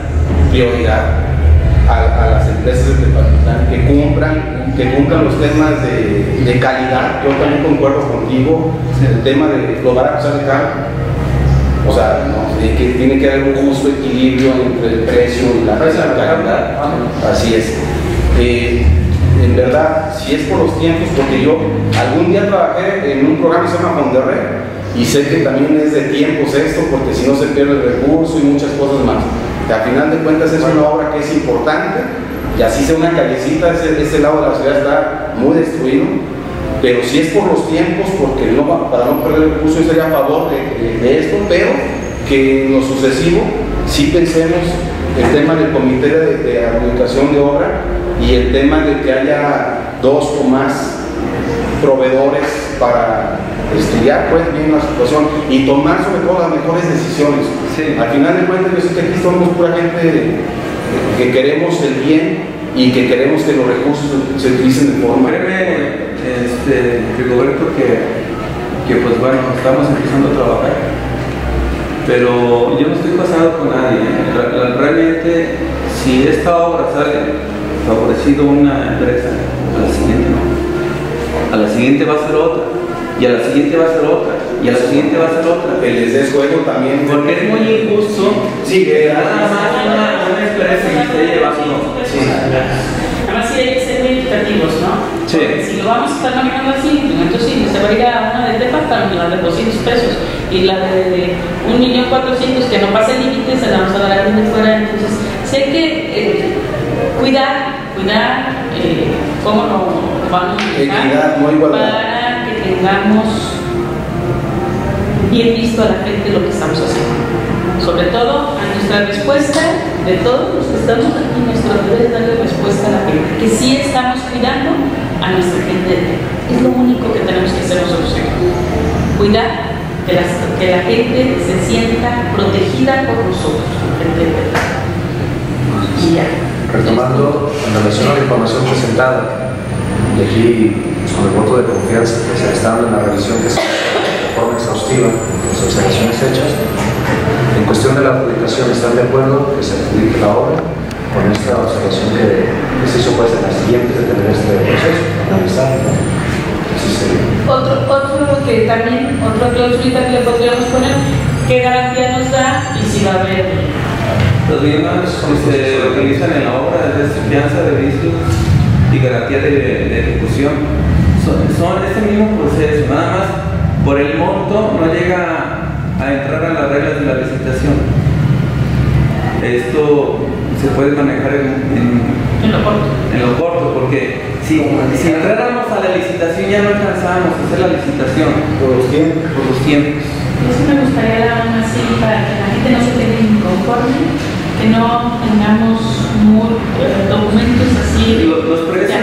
a las empresas de Tepatitlán, que cumplan los temas de calidad. Yo también concuerdo contigo en el tema de lo barato sale caro. O sea, ¿no? Que tiene que haber un justo equilibrio entre el precio y la calidad. Así es. En verdad, si es por los tiempos, porque yo algún día trabajé en un programa que se llama Monterrey, y sé que también es de tiempos esto, porque si no se pierde el recurso y muchas cosas más. Que al final de cuentas es una obra que es importante, y así sea una callecita, ese lado de la ciudad está muy destruido, pero si es por los tiempos, porque para no perder el recurso, yo sería a favor de esto, pero que en lo sucesivo sí pensemos el tema del comité de adjudicación de obra y el tema de que haya dos o más proveedores para estudiar pues bien la situación y tomar sobre todo las mejores decisiones. Al final de cuentas, yo sé que aquí somos pura gente que queremos el bien y que queremos que los recursos se utilicen de forma Rigoberto, que pues bueno, estamos empezando a trabajar, pero yo no estoy pasando con nadie. Realmente, si esta obra sale favorecido una empresa, a la siguiente no, a la siguiente va a ser otra, y a la siguiente va a ser otra, y a la siguiente va a ser otra. Que les des juego también, porque es muy injusto que nada más una empresa y esté llevando. Además, sí hay que ser muy equitativos, ¿no? Sí. Si lo vamos a estar manejando así, entonces sí, se va a ir a una de Tepatitlán, la de 200 pesos, y la de 1.400.000 que no pase el límite, se la vamos a dar a alguien de fuera. Entonces, sé que cuidar cómo lo vamos a manejar para que tengamos bien visto a la gente lo que estamos haciendo. Sobre todo a nuestra respuesta, de todos los que estamos aquí, nuestro deber es darle respuesta a la gente, que sí estamos cuidando a nuestra gente. Es lo único que tenemos que hacer nosotros aquí. Cuidar que la gente se sienta protegida por nosotros. Y ya. Retomando en relación a la información presentada, y aquí con el voto de confianza que se está dando en la revisión que se hace de forma exhaustiva, con las observaciones hechas, en cuestión de la adjudicación, ¿están de acuerdo que se adjudique la obra con esta observación que se hizo pues en las siguientes de tener este proceso? Otro que también, otra clausulita que le podríamos poner, ¿qué garantía nos da y si va a haber? Los bienes se utilizan en la obra de desconfianza de vicios y garantía de ejecución. Son ese mismo proceso, nada más por el monto no llega a entrar a las reglas de la licitación. Esto se puede manejar en lo corto, porque si entráramos a la licitación ya no alcanzamos a hacer la licitación por los tiempos. Eso me gustaría aún así para que la gente no se quede inconforme, que no tengamos documentos así. Los precios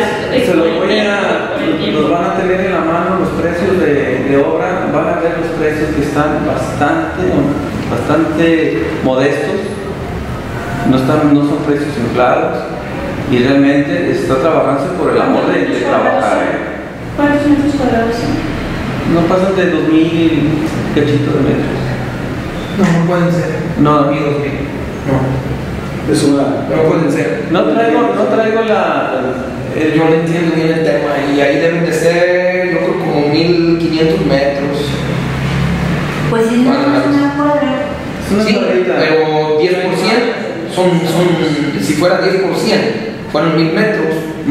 los van a tener en la mano, los precios de obra, van a ver los precios que están bastante modestos, no son precios inflados y realmente está trabajándose por el amor de trabajar. ¿Cuántos metros cuadrados son? No pasan de 2000 cachitos de metros. No pueden ser. No, ni 2000. No. Es una... No pueden ser. No traigo Yo no entiendo bien el tema y ahí deben de ser, yo creo, como 1500 metros. Pues si no, es una cuadra. Sí, pero 10%, si fuera 10%, fueron 1000 metros.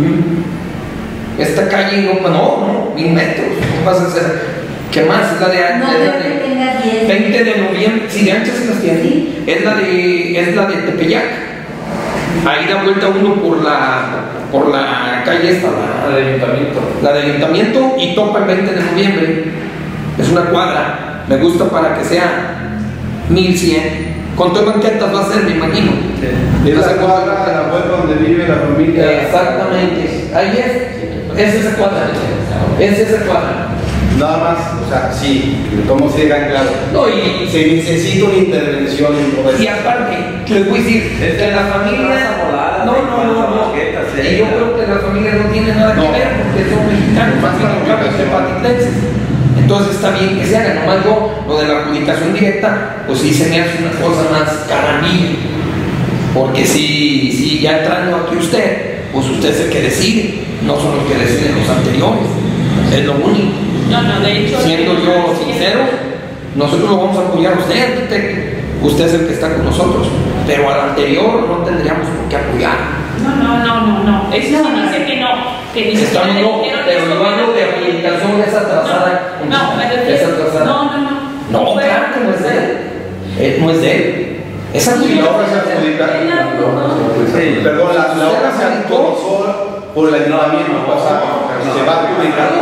Esta calle no, 1000 metros. ¿Qué pasa a ser? ¿Qué más? Es la de No, que tenga 10. 20 de noviembre, si de anchas se las tiene. Sí. Es la de Tepeyac. Ahí da vuelta uno por la calle esta, la del ayuntamiento, y topa el 20 de noviembre. Es una cuadra. Me gusta para que sea 1100. Con todo banquetas va a ser, me imagino. Es la cuadra de la vuelta donde vive la familia. Exactamente. Ahí es esa cuadra. Es esa cuadra. Nada más, o sea, sí, como se digan claro. No, y se necesita una intervención en todo esto. Y aparte, les voy a decir, de la familia. No. Y yo creo que la familia no tiene nada que ver porque son mexicanos, más que patitlenses. Entonces está bien que se haga, nomás lo de la adjudicación directa, pues sí se me hace una cosa más carambilla. Porque si ya entrando aquí usted, pues usted es el que decide, no son los que deciden los anteriores. Es lo único. No, de hecho. Siendo yo sincero, nosotros lo vamos a apoyar a usted, usted es el que está con nosotros, pero al anterior no tendríamos por qué apoyar. No. Eso sí dice que no, que ni siquiera le dijeron pero el banco de habilitación es atrasada. No, me refiero. Es atrasada. No, claro que no es de él. No es de él. Esa La obra se adjudica. Perdón, la obra se adjudicó por el ayuntamiento pasado. Se va a adjudicar.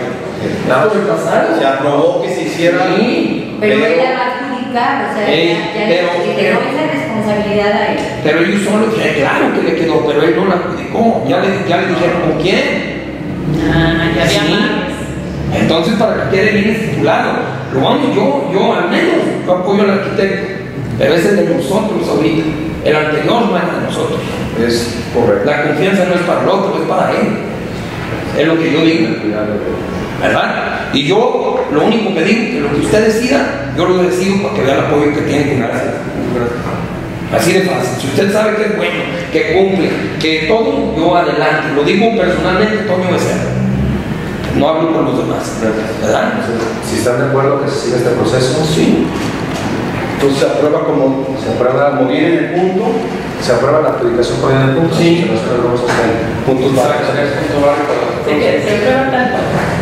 Se aprobó que se hiciera. Pero ella va a adjudicar, o sea, ya no es la responsabilidad a él. Pero ellos son los que, claro que le quedó, pero él no la adjudicó. Ya le dijeron con quién. Ya había Sí. más. Entonces, para que quede bien estipulado, lo vamos, yo al menos, yo apoyo al arquitecto, pero ese es de nosotros ahorita. El anterior no era de nosotros. Es correcto. La confianza no es para el otro, es para él. Es lo que yo digo. ¿Verdad? Y yo lo único que digo, que lo que usted decida, yo lo decido para que vea el apoyo que tiene con gracias. Así de fácil. Si usted sabe que es bueno, que cumple, que todo, yo adelante. Lo digo personalmente, Toño Becerra. No hablo por los demás. ¿Verdad? Si están de acuerdo que se siga este proceso, Sí. Entonces se aprueba como viene en el punto. se aprueba la adjudicación por en el punto. Sí. Nosotros vamos a hacer Puntos bajos. Se aprueba tanto.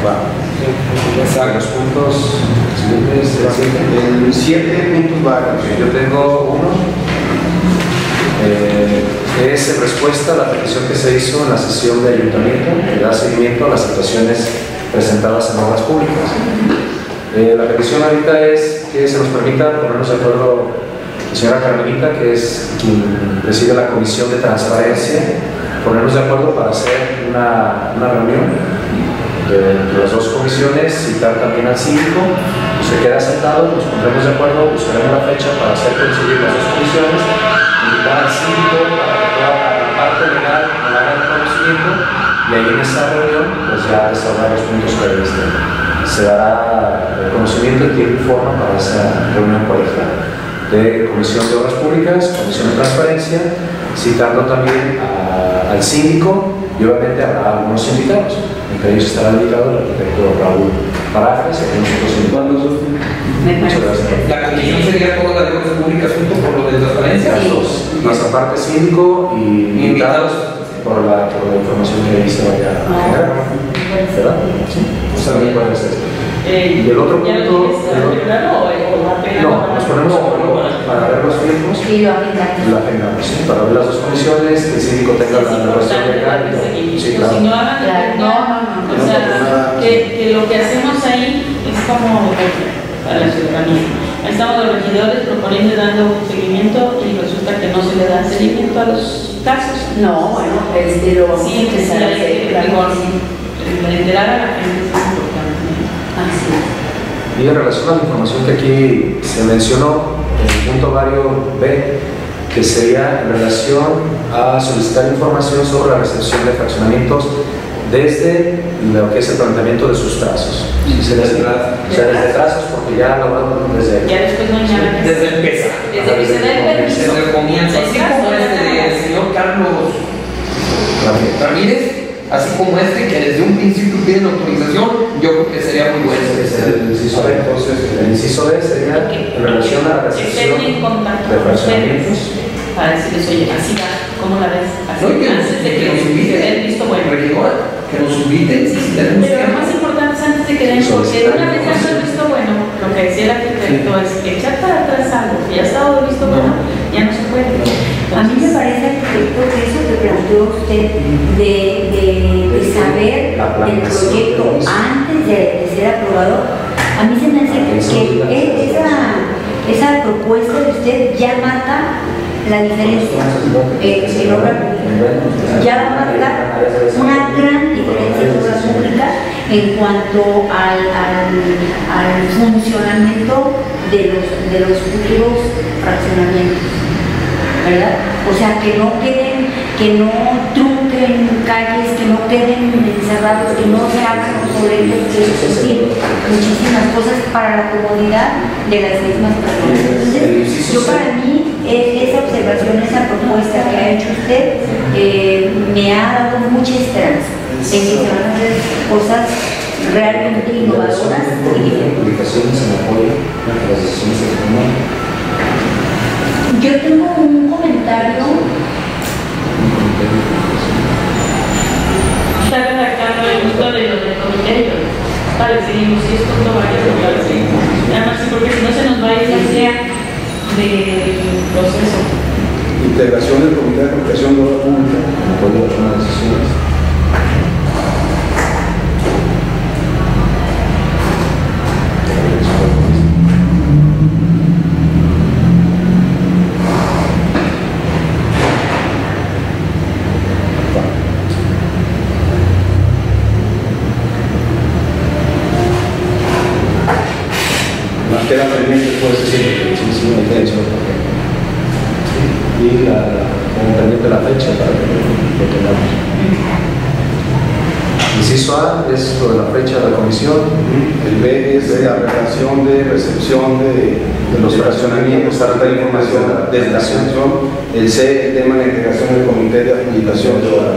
los puntos siguientes. En 7 puntos bajos. Yo tengo uno. Es en respuesta a la petición que se hizo en la sesión de ayuntamiento que da seguimiento a las situaciones presentadas en obras públicas. La petición ahorita es que se nos permita ponernos de acuerdo, la señora Carmelita, que es quien preside la comisión de transparencia, ponernos de acuerdo para hacer una reunión de las dos comisiones, citar también al síndico, se queda sentado, nos pondremos de acuerdo, buscaremos la fecha para hacer coincidir las dos comisiones, invitar al síndico para que toda la parte legal nos haga el conocimiento, y ahí en esa reunión pues ya desahogar los puntos que se dará el conocimiento en tiempo y forma para esa reunión colegial de Comisión de Obras Públicas, Comisión de Transparencia, citando también al síndico y obviamente habrá algunos invitados. Entre ellos estará invitado el arquitecto Raúl Parajes y nosotros invitados. Muchas gracias. La comisión sería todas las obras públicas junto por lo de transparencia. Las dos, más aparte síndico y invitados por la información que se vaya a generar. ¿Verdad? Sí. O sea, puede ser. Y el otro punto. No, nos ponemos de acuerdo para ver los tiempos Y lo agendamos. ¿sí? Para ver las dos comisiones, que el síndico tenga la versión legal. Sí, claro. Si no hagan o sea, que lo que hacemos ahí es como para la ciudadanía. Ahí estamos los regidores proponiendo y dando un seguimiento y resulta que no se le da seguimiento a los casos. No, bueno, lo vamos a empezar a hacer, claro. Enterar a la gente es importante. Así es. Y en relación a la información que aquí se mencionó, en el punto vario B, que sería en relación a solicitar información sobre la recepción de fraccionamientos desde lo que es el planteamiento de sus trazos. Desde trazos, porque ya lo hablamos desde... Ya después no hay nada. Desde empezar. Desde que se dé el permiso. Desde el comienzo. Así como del señor Carlos Ramírez, así como que desde un principio piden autorización, yo creo que sería muy bueno. El inciso B, entonces, el inciso B sería en relación a la recepción de fraccionamientos. Para decirles, oye, así va, ¿cómo la ves? Así, No, antes de que nos inviten, el visto bueno. Que nos inviten, si tenemos Pero lo más importante es antes de que den, porque una vez ya está el visto bueno, lo que decía el arquitecto es echar para atrás algo que ya ha estado el visto bueno, ya no se puede. A mí me parece, arquitecto, que eso que planteó usted de saber el proyecto antes de ser aprobado, a mí se me hace que esa propuesta de usted ya marca la diferencia en obra pública. Ya marca una gran diferencia en obra pública en cuanto al funcionamiento de los futuros fraccionamientos, ¿verdad? O sea, que no trunquen calles, que no queden encerrados, que no se hagan obsoletos, es decir, muchísimas cosas para la comodidad de las mismas personas. Entonces, yo para mí, esa observación, esa propuesta que ha hecho usted, me ha dado mucha esperanza en que se van a hacer cosas realmente innovadoras y diferentes. Yo tengo un comentario. Está redactando el gusto de los del comité. Vale, seguimos, si es punto varios, seguimos. Además, porque si no se nos va a ir la idea del proceso. Integración del Comité de Protección de Obra Pública, apoyo a tomar decisiones. Quedan pendientes pues y como pendiente la fecha para que lo tengamos. Inciso A es lo de la fecha de la comisión. El B es de la relación de recepción de los fraccionamientos para dar información desde la asociación. El C, el tema de integración del comité de habilitación de obra.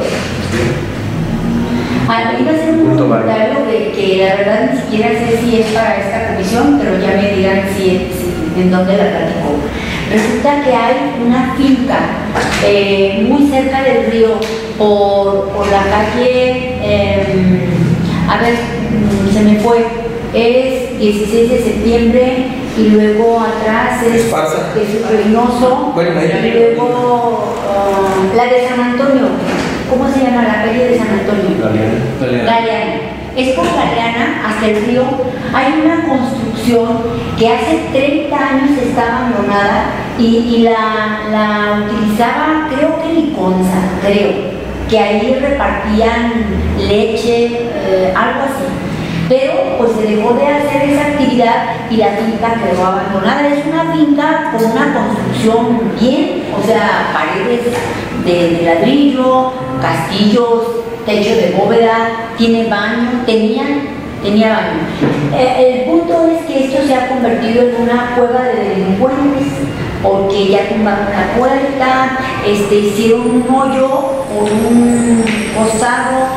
A mí va a ser un comentario que la verdad ni siquiera sé si es para esta comisión, pero ya me dirán en dónde la platicó. Resulta que hay una finca muy cerca del río por la calle, a ver, se me fue, es 16 de septiembre y luego atrás es Reynoso, y luego la de San Antonio. ¿Cómo se llama la calle de San Antonio? Galeana. Es por Galeana hasta el río. Hay una construcción que hace 30 años está abandonada y la utilizaba, creo que Liconza, que ahí repartían leche, algo así. Pero pues se dejó de hacer esa actividad y la finca quedó abandonada. Es una finca con una construcción bien, o sea, paredes de ladrillo, castillos, techo de bóveda, tiene baño, tenía baño. El punto es que esto se ha convertido en una cueva de delincuentes, porque ya tumbaron la puerta, hicieron un hoyo o un costado.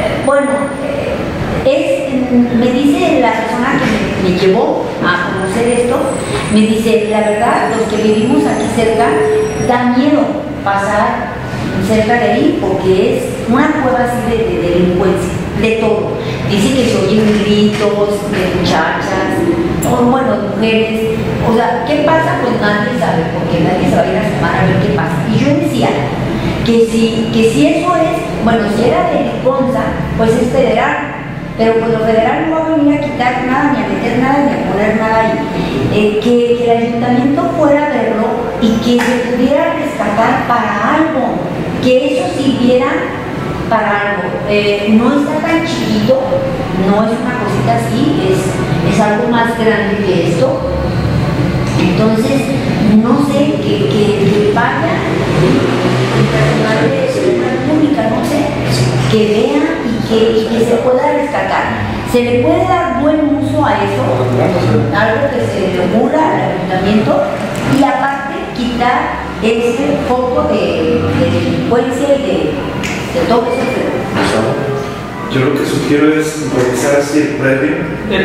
Me dice la persona que me llevó a conocer esto, me dice, la verdad, los que vivimos aquí cerca, da miedo pasar cerca de ahí porque es una cueva así de delincuencia, de todo. Dice que se oyen gritos de muchachas, o bueno, mujeres. O sea, ¿qué pasa? Pues nadie sabe, porque nadie se va a ir a sumar a ver qué pasa. Y yo decía que si eso es, bueno, si era de Liconza, pues es federal. Pero pues lo federal no va a venir a quitar nada, ni a meter nada, ni a poner nada ahí. Que el ayuntamiento fuera a verlo y que se pudiera rescatar para algo, que eso sirviera para algo. No está tan chiquito, no es una cosita así, es algo más grande que esto. Entonces, no sé, que vaya el personal de seguridad pública, no sé, que vea y que se pueda rescatar. Se le puede dar buen uso a eso, algo que se le ocurra al ayuntamiento, y aparte quitar ese foco de delincuencia y de todo eso. Yo lo que sugiero es revisar si el predio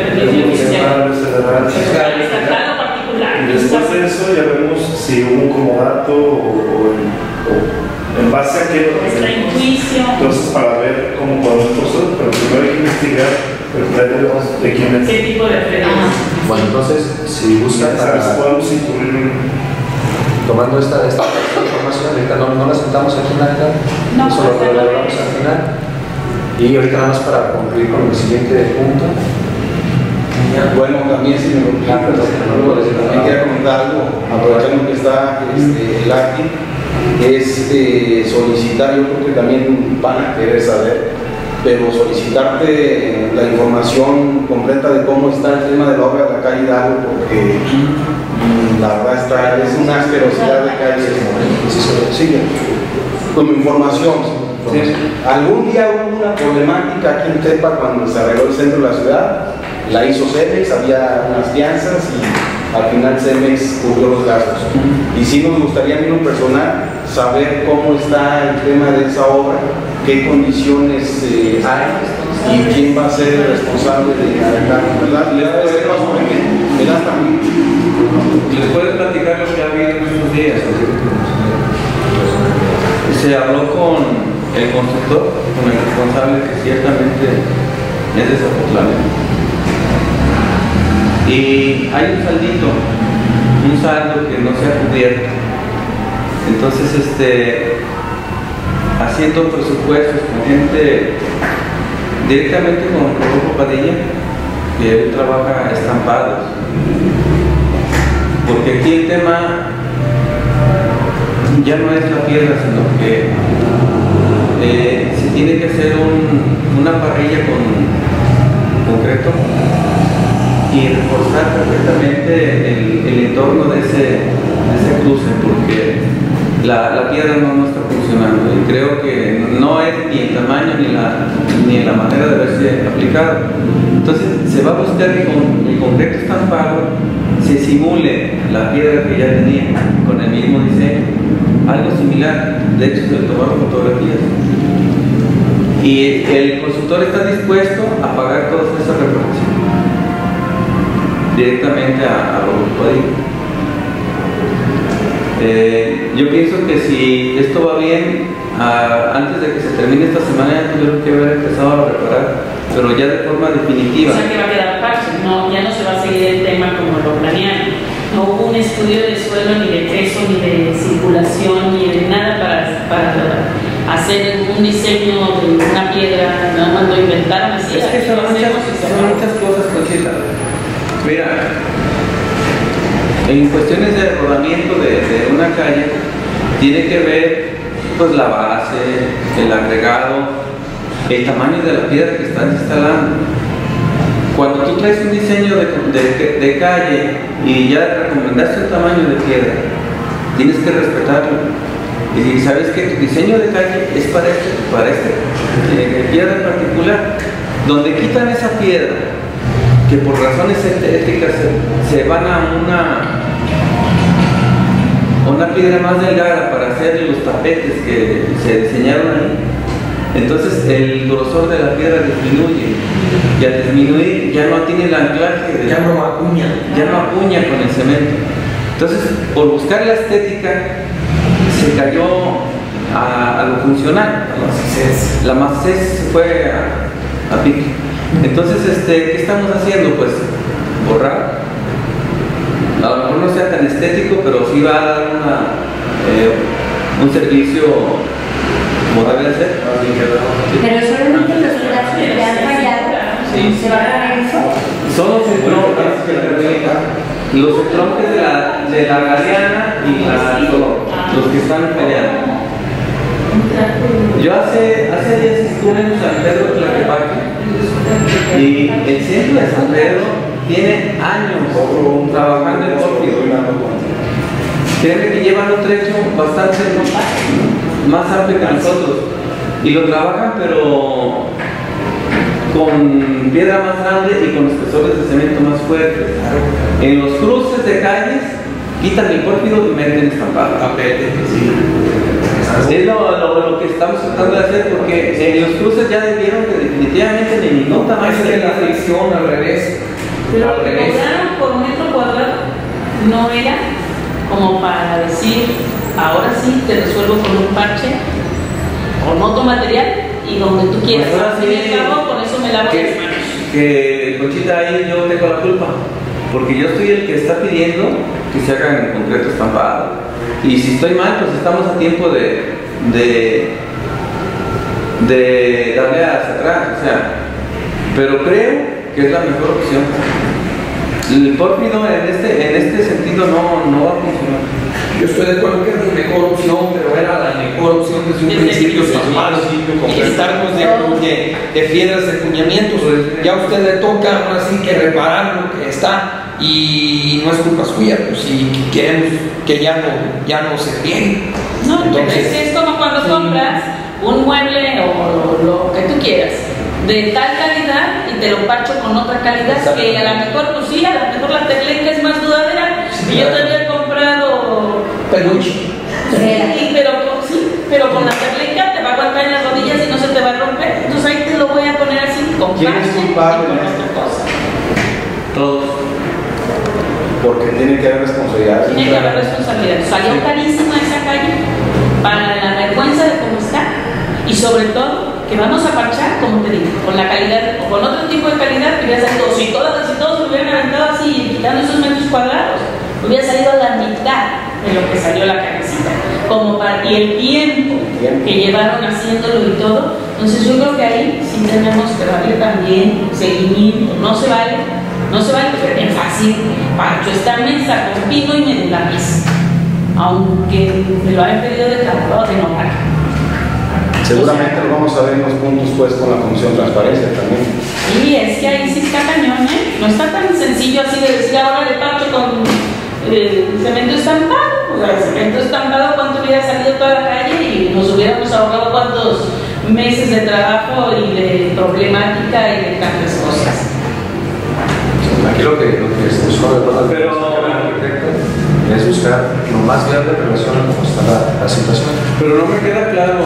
y después de eso ya vemos si hubo un comodato o en base a qué. Nuestra intuición. Entonces, para ver cómo podemos proceder, pero primero hay que investigar el predio de quién es. ¿Qué tipo de predio? Bueno, entonces, si buscan podemos incluir tomando esta información, ahorita no la sentamos aquí en la acta, No, eso lo hablamos al final. Y ahorita nada más para concluir con el siguiente punto. Bueno, también si me lo también quería comentar algo, aprovechando que está el ACTI, es solicitar, yo creo que también van a querer saber, pero solicitarte la información completa de cómo está el tema de la obra de la calle Hidalgo, porque la verdad es una asquerosidad de calle. Sigue, como información. Sí. Algún día hubo una problemática aquí en Tepa cuando se arregló el centro de la ciudad, la hizo Cemex, había unas fianzas y al final Cemex cubrió los gastos. Y sí nos gustaría a mí en lo personal saber cómo está el tema de esa obra, qué condiciones hay y quién va a ser el responsable de arreglarlo, ¿verdad? ¿Les puedes platicar lo que ha habido en estos días? Se habló con el constructor, con el responsable, que ciertamente es desafortunado. Y hay un saldo que no se ha cubierto. Entonces, haciendo presupuestos con gente directamente con Rodolfo Padilla, que él trabaja estampados. Porque aquí el tema ya no es la piedra, sino que se tiene que hacer una parrilla con concreto y reforzar perfectamente el entorno de ese cruce, porque la piedra no está funcionando y creo que no es ni el tamaño ni en la manera de verse aplicado. Entonces se va a buscar que con el concreto estampado se simule la piedra que ya tenía con el mismo diseño, algo similar. De hecho se tomaron fotografías y el constructor está dispuesto a pagar todas esas reparaciones directamente a Rodolfo. Yo pienso que si esto va bien, antes de que se termine esta semana ya tuvieron que haber empezado a reparar, pero ya de forma definitiva. O sea que va a quedar parche, ya no se va a seguir el tema como lo planearon. No hubo un estudio de suelo, ni de peso, ni de circulación, ni de nada para hacer un diseño de una piedra, nada más lo inventaron así. Es que son muchas cosas, Conchita. Mira, en cuestiones de rodamiento de una calle, tiene que ver pues la base, el agregado, el tamaño de la piedra que estás instalando. Cuando tú traes un diseño de calle y ya recomendaste un tamaño de piedra, tienes que respetarlo. Y si sabes que tu diseño de calle es para piedra en particular, donde quitan esa piedra, que por razones éticas se van a una piedra más delgada para hacer los tapetes que se diseñaron ahí, entonces el grosor de la piedra disminuye, y al disminuir ya no tiene el anclaje, ya no acuña con el cemento. Entonces, por buscar la estética, se cayó a lo funcional. La macizez se fue a pique. Entonces, ¿qué estamos haciendo? Pues borrar. A lo mejor no sea tan estético, pero sí va a dar un servicio como debe de ser. Pero solamente los pedazos que han fallado, ¿se va a ganar eso? Son los entronques de la Galeana y los que están peleando. Yo hace días estuve en San Pedro Tlaquepaque y el centro de San Pedro tiene años trabajando en pórfido. Créeme que llevan un trecho bastante más amplio que nosotros y lo trabajan, pero con piedra más grande y con espesores de cemento más fuertes. En los cruces de calles quitan el pórfido y meten estampado. Es lo que estamos tratando de hacer, porque en los cruces ya vieron que definitivamente ni ningún tamaño de la fricción al revés. Pero lo que cobraron por metro cuadrado no era como para decir, ahora sí te resuelvo con un parche con otro material y donde tú quieras. Pues ahora sí, con eso me lavo las manos. Que Conchita, ahí yo tengo la culpa, porque yo soy el que está pidiendo que se hagan en concreto estampado. Y si estoy mal, pues estamos a tiempo de darle hacia atrás, o sea, pero creo que es la mejor opción. El pórfido en este sentido no va a funcionar. Yo estoy de acuerdo que es la mejor opción, pero era la mejor opción desde un principio estampado, quitarnos de piedras de cuñamientos. Ya a usted le toca ahora sí que reparar lo que está. Y no es culpa suya, pues si queremos que ya no se pliegue. No, entonces es como cuando compras un mueble o lo que tú quieras de tal calidad y te lo parcho con otra calidad. Exacto. Que a lo mejor, pues sí, a lo mejor la teclenca es más duradera. Sí, y yo te había comprado peluche. Sí, pero con la teclenca te va a aguantar en las rodillas y no se te va a romper. Entonces ahí te lo voy a poner así con ¿Quién es culpable en esta cosa? Todos. Porque tiene que haber responsabilidad. Tiene que haber responsabilidad. Salió carísima esa calle para la vergüenza de cómo está. Y sobre todo, que vamos a parchar, como te digo, con la calidad o con otro tipo de calidad que hubiera salido. Si todos se hubieran aventado así, quitando esos metros cuadrados, hubiera salido la mitad de lo que salió la callecita. Y el tiempo que llevaron haciéndolo y todo. Entonces yo creo que ahí sí tenemos que darle también seguimiento. No se vale que es fácil. Parcho esta mesa con pino y medio lápiz, aunque me lo hayan pedido de trabajo de no pagar. Seguramente lo vamos a ver en los puntos pues con la Comisión de Transparencia también. Sí, es que ahí sí está cañón, ¿eh? No está tan sencillo así de decir ahora le parcho con cemento estampado. O sea, el cemento estampado, ¿cuánto hubiera salido toda la calle? Y nos hubiéramos ahorrado cuántos meses de trabajo y de problemática y de tantas cosas. Aquí lo que se buscó de todo el arquitecto es buscar lo más viable en relación a cómo está la situación. Pero no me queda claro,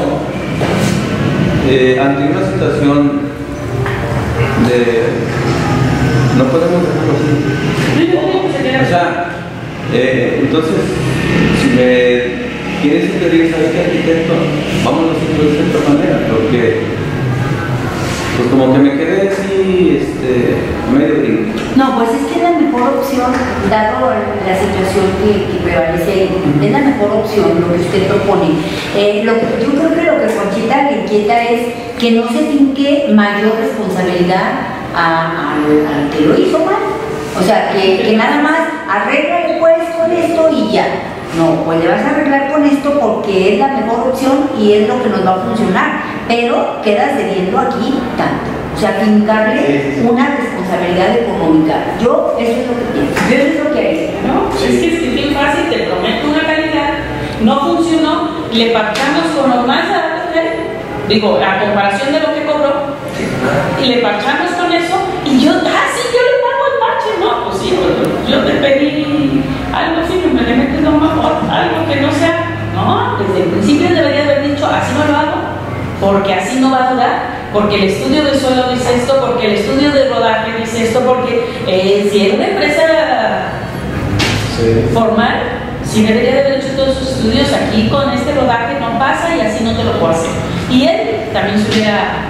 ante una situación de... no podemos dejarlo así. O sea, entonces, si me quieres impedir, ¿sabes qué, arquitecto? Vámonos a hacerlo de esta manera, porque pues como que me quedé así, medio brinco. No, pues es que es la mejor opción, dado la situación que prevalece ahí, es la mejor opción lo que usted propone. Yo creo que lo que Conchita le inquieta es que no se finque mayor responsabilidad al que lo hizo mal. O sea, que nada más arréglale pues con esto y ya. No, pues le vas a arreglar con esto porque es la mejor opción y es lo que nos va a funcionar, pero quedas debiendo aquí tanto. O sea, fincarle una responsabilidad económica. Yo eso es lo que pienso, yo eso es lo que haría, ¿no? Sí. Es que es bien fácil, te prometo una calidad, no funcionó, le parchamos con lo más barato de él, digo, a comparación de lo que cobró, y le parchamos con eso, y yo, yo le pago el parche, no, pues sí, yo te pedí algo así, me le metes lo mejor, algo que no sea, no, desde el principio debería haber dicho, así no lo hago, porque así no va a durar, porque el estudio de suelo dice esto, porque el estudio de rodaje dice esto, porque si es una empresa formal, Sí debería de haber hecho todos sus estudios aquí, con este rodaje no pasa y así no te lo puedo hacer. Y él también se hubiera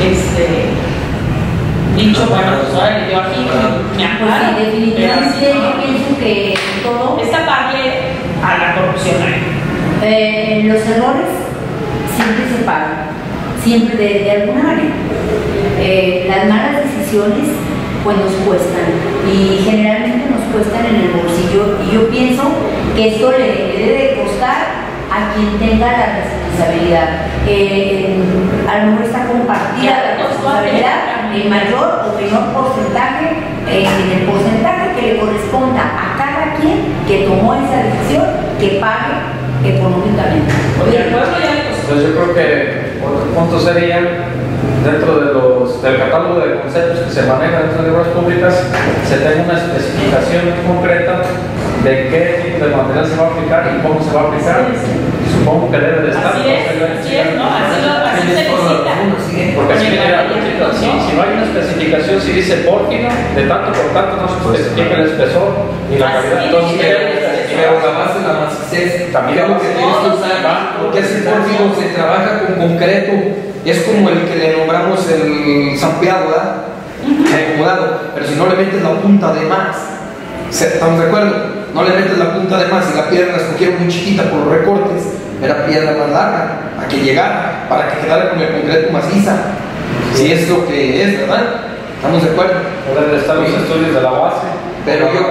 dicho, bueno, pues ahora yo aquí me amparo. Pues sí, definitivamente yo pienso que todo es taparle a la corrupción. los errores siempre se pagan, siempre de alguna manera. Las malas decisiones pues nos cuestan y generalmente nos cuestan en el bolsillo, y yo pienso que esto le debe de costar a quien tenga la responsabilidad. A lo mejor está compartida la responsabilidad en mayor o menor porcentaje, en el porcentaje que le corresponda a cada quien que tomó esa decisión, que pague económicamente. Oye, el pueblo ya le costó. Entonces yo creo que otro punto sería, dentro del catálogo de conceptos que se maneja dentro de obras públicas, se tenga una especificación concreta de qué tipo de material se va a aplicar y cómo se va a aplicar. Supongo que debe de estar. Así es, ¿no? Así se necesita. Porque así, mira, si no hay una especificación, si dice pórfido, de tanto por tanto no se especifica el espesor ni la calidad. Entonces, pero la base de la macicez también es lo que tienes que usar, porque ese pórfido se trabaja con concreto, es como el que le nombramos el zampeado, ¿verdad? Acomodado, pero si no le metes la punta de más, ¿estamos de acuerdo? No le metes la punta de más y la piedra la escogieron muy chiquita por los recortes, era piedra más larga, a que llegara, para que quedara con el concreto maciza, si es lo que es, ¿verdad? ¿Estamos de acuerdo? Deben estar los estudios de la base, pero yo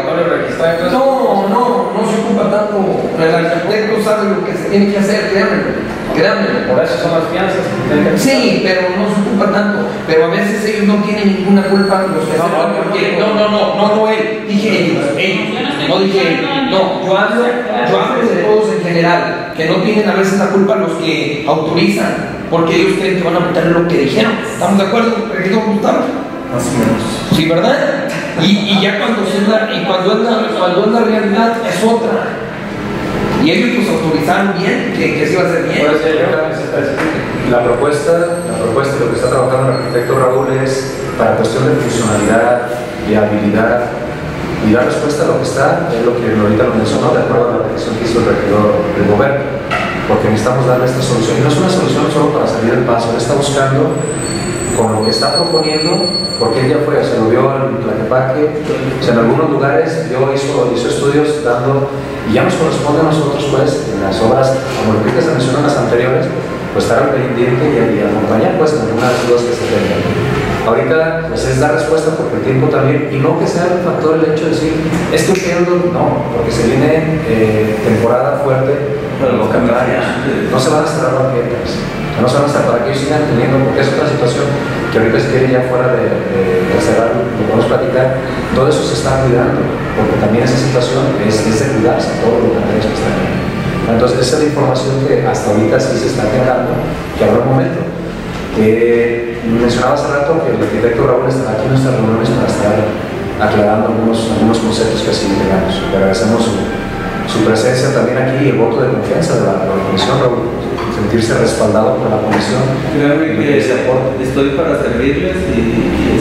no se ocupa tanto. El arquitecto sabe lo que se tiene que hacer, créanme. Por eso son las fianzas. Sí, pero no se ocupa tanto. Pero a veces ellos no tienen ninguna culpa los que no él, dije ellos, no dije él. No, yo hablo de todos en general, que no tienen a veces la culpa los que autorizan, porque ellos creen que van a meter lo que dijeron. ¿Estamos de acuerdo, regidor Gustavo? Más o menos. Sí, ¿verdad? Y ya cuando es la realidad es otra. Y ellos pues autorizaron bien, que se iba a hacer bien. La propuesta, lo que está trabajando el arquitecto Raúl es para cuestión de funcionalidad, viabilidad y dar respuesta a lo que está, es lo que ahorita lo mencionó, de acuerdo a la petición que hizo el regidor de Roberto, porque necesitamos darle esta solución. Y no es una solución solo para salir del paso, él está buscando con lo que está proponiendo, porque él ya fue, se lo vio en Tlaquepaque, o sea, en algunos lugares hizo estudios dando, y ya nos corresponde a nosotros pues, en las obras, como lo que se mencionó en las anteriores, pues estar al pendiente y acompañar pues en algunas dudas que se tengan. Ahorita pues es dar respuesta porque el tiempo también, y no que sea un factor el hecho de decir, estoy pidiendo, no, porque se viene temporada fuerte, pero los calendaриos, no se van a cerrar banquetas. No se van a cerrar para que ellos sigan teniendo, porque es otra situación que ahorita si quieren ya fuera de cerrar, lo podemos platicar, todo eso se está cuidando, porque también esa situación es de cuidarse a todos los canales que están ahí. Entonces esa es la información que hasta ahorita sí se está generando, que habrá un momento. Mencionaba hace rato que el arquitecto Raúl estará aquí en nuestras reuniones para estar aclarando algunos conceptos que así tengamos. Le agradecemos su presencia también aquí y el voto de confianza de la comisión, Raúl. Sentirse respaldado por la comisión. Créanme que estoy para servirles y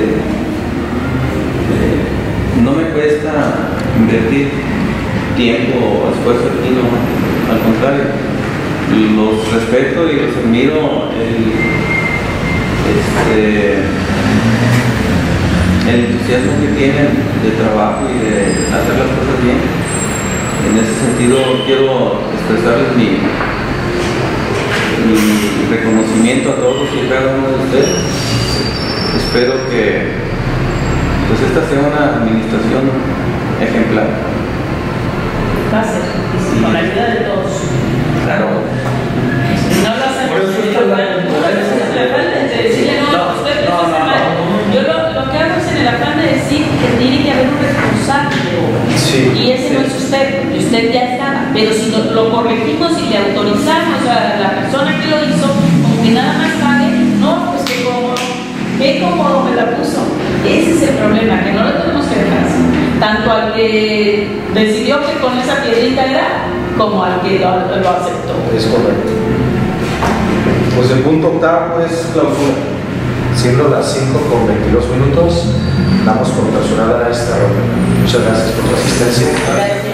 no me cuesta invertir tiempo o esfuerzo aquí, no, al contrario, los respeto y los admiro el entusiasmo que tienen de trabajo y de hacer las cosas bien. En ese sentido quiero expresarles mi reconocimiento a todos y a cada uno de ustedes. Espero que pues esta sea una administración ejemplar. Va a ser, con la ayuda de todos. Claro. No lo hacemos en el afán de decirle no, usted lo hace mal. Yo lo que hago es en el afán de decir que tiene que haber un responsable de obra. Sí, y ese no es usted, y usted ya estaba. Pero si lo corregimos y le autorizamos a la persona que lo hizo, como que nada más pague, no, pues qué cómodo me la puso. Ese es el problema, que no lo tenemos que dejar así. Tanto al que decidió que con esa piedrita era, como al que lo aceptó. Es correcto. Pues el punto octavo es clausura. Siendo las 5:22, damos por clausurada esta reunión. Muchas gracias por su asistencia.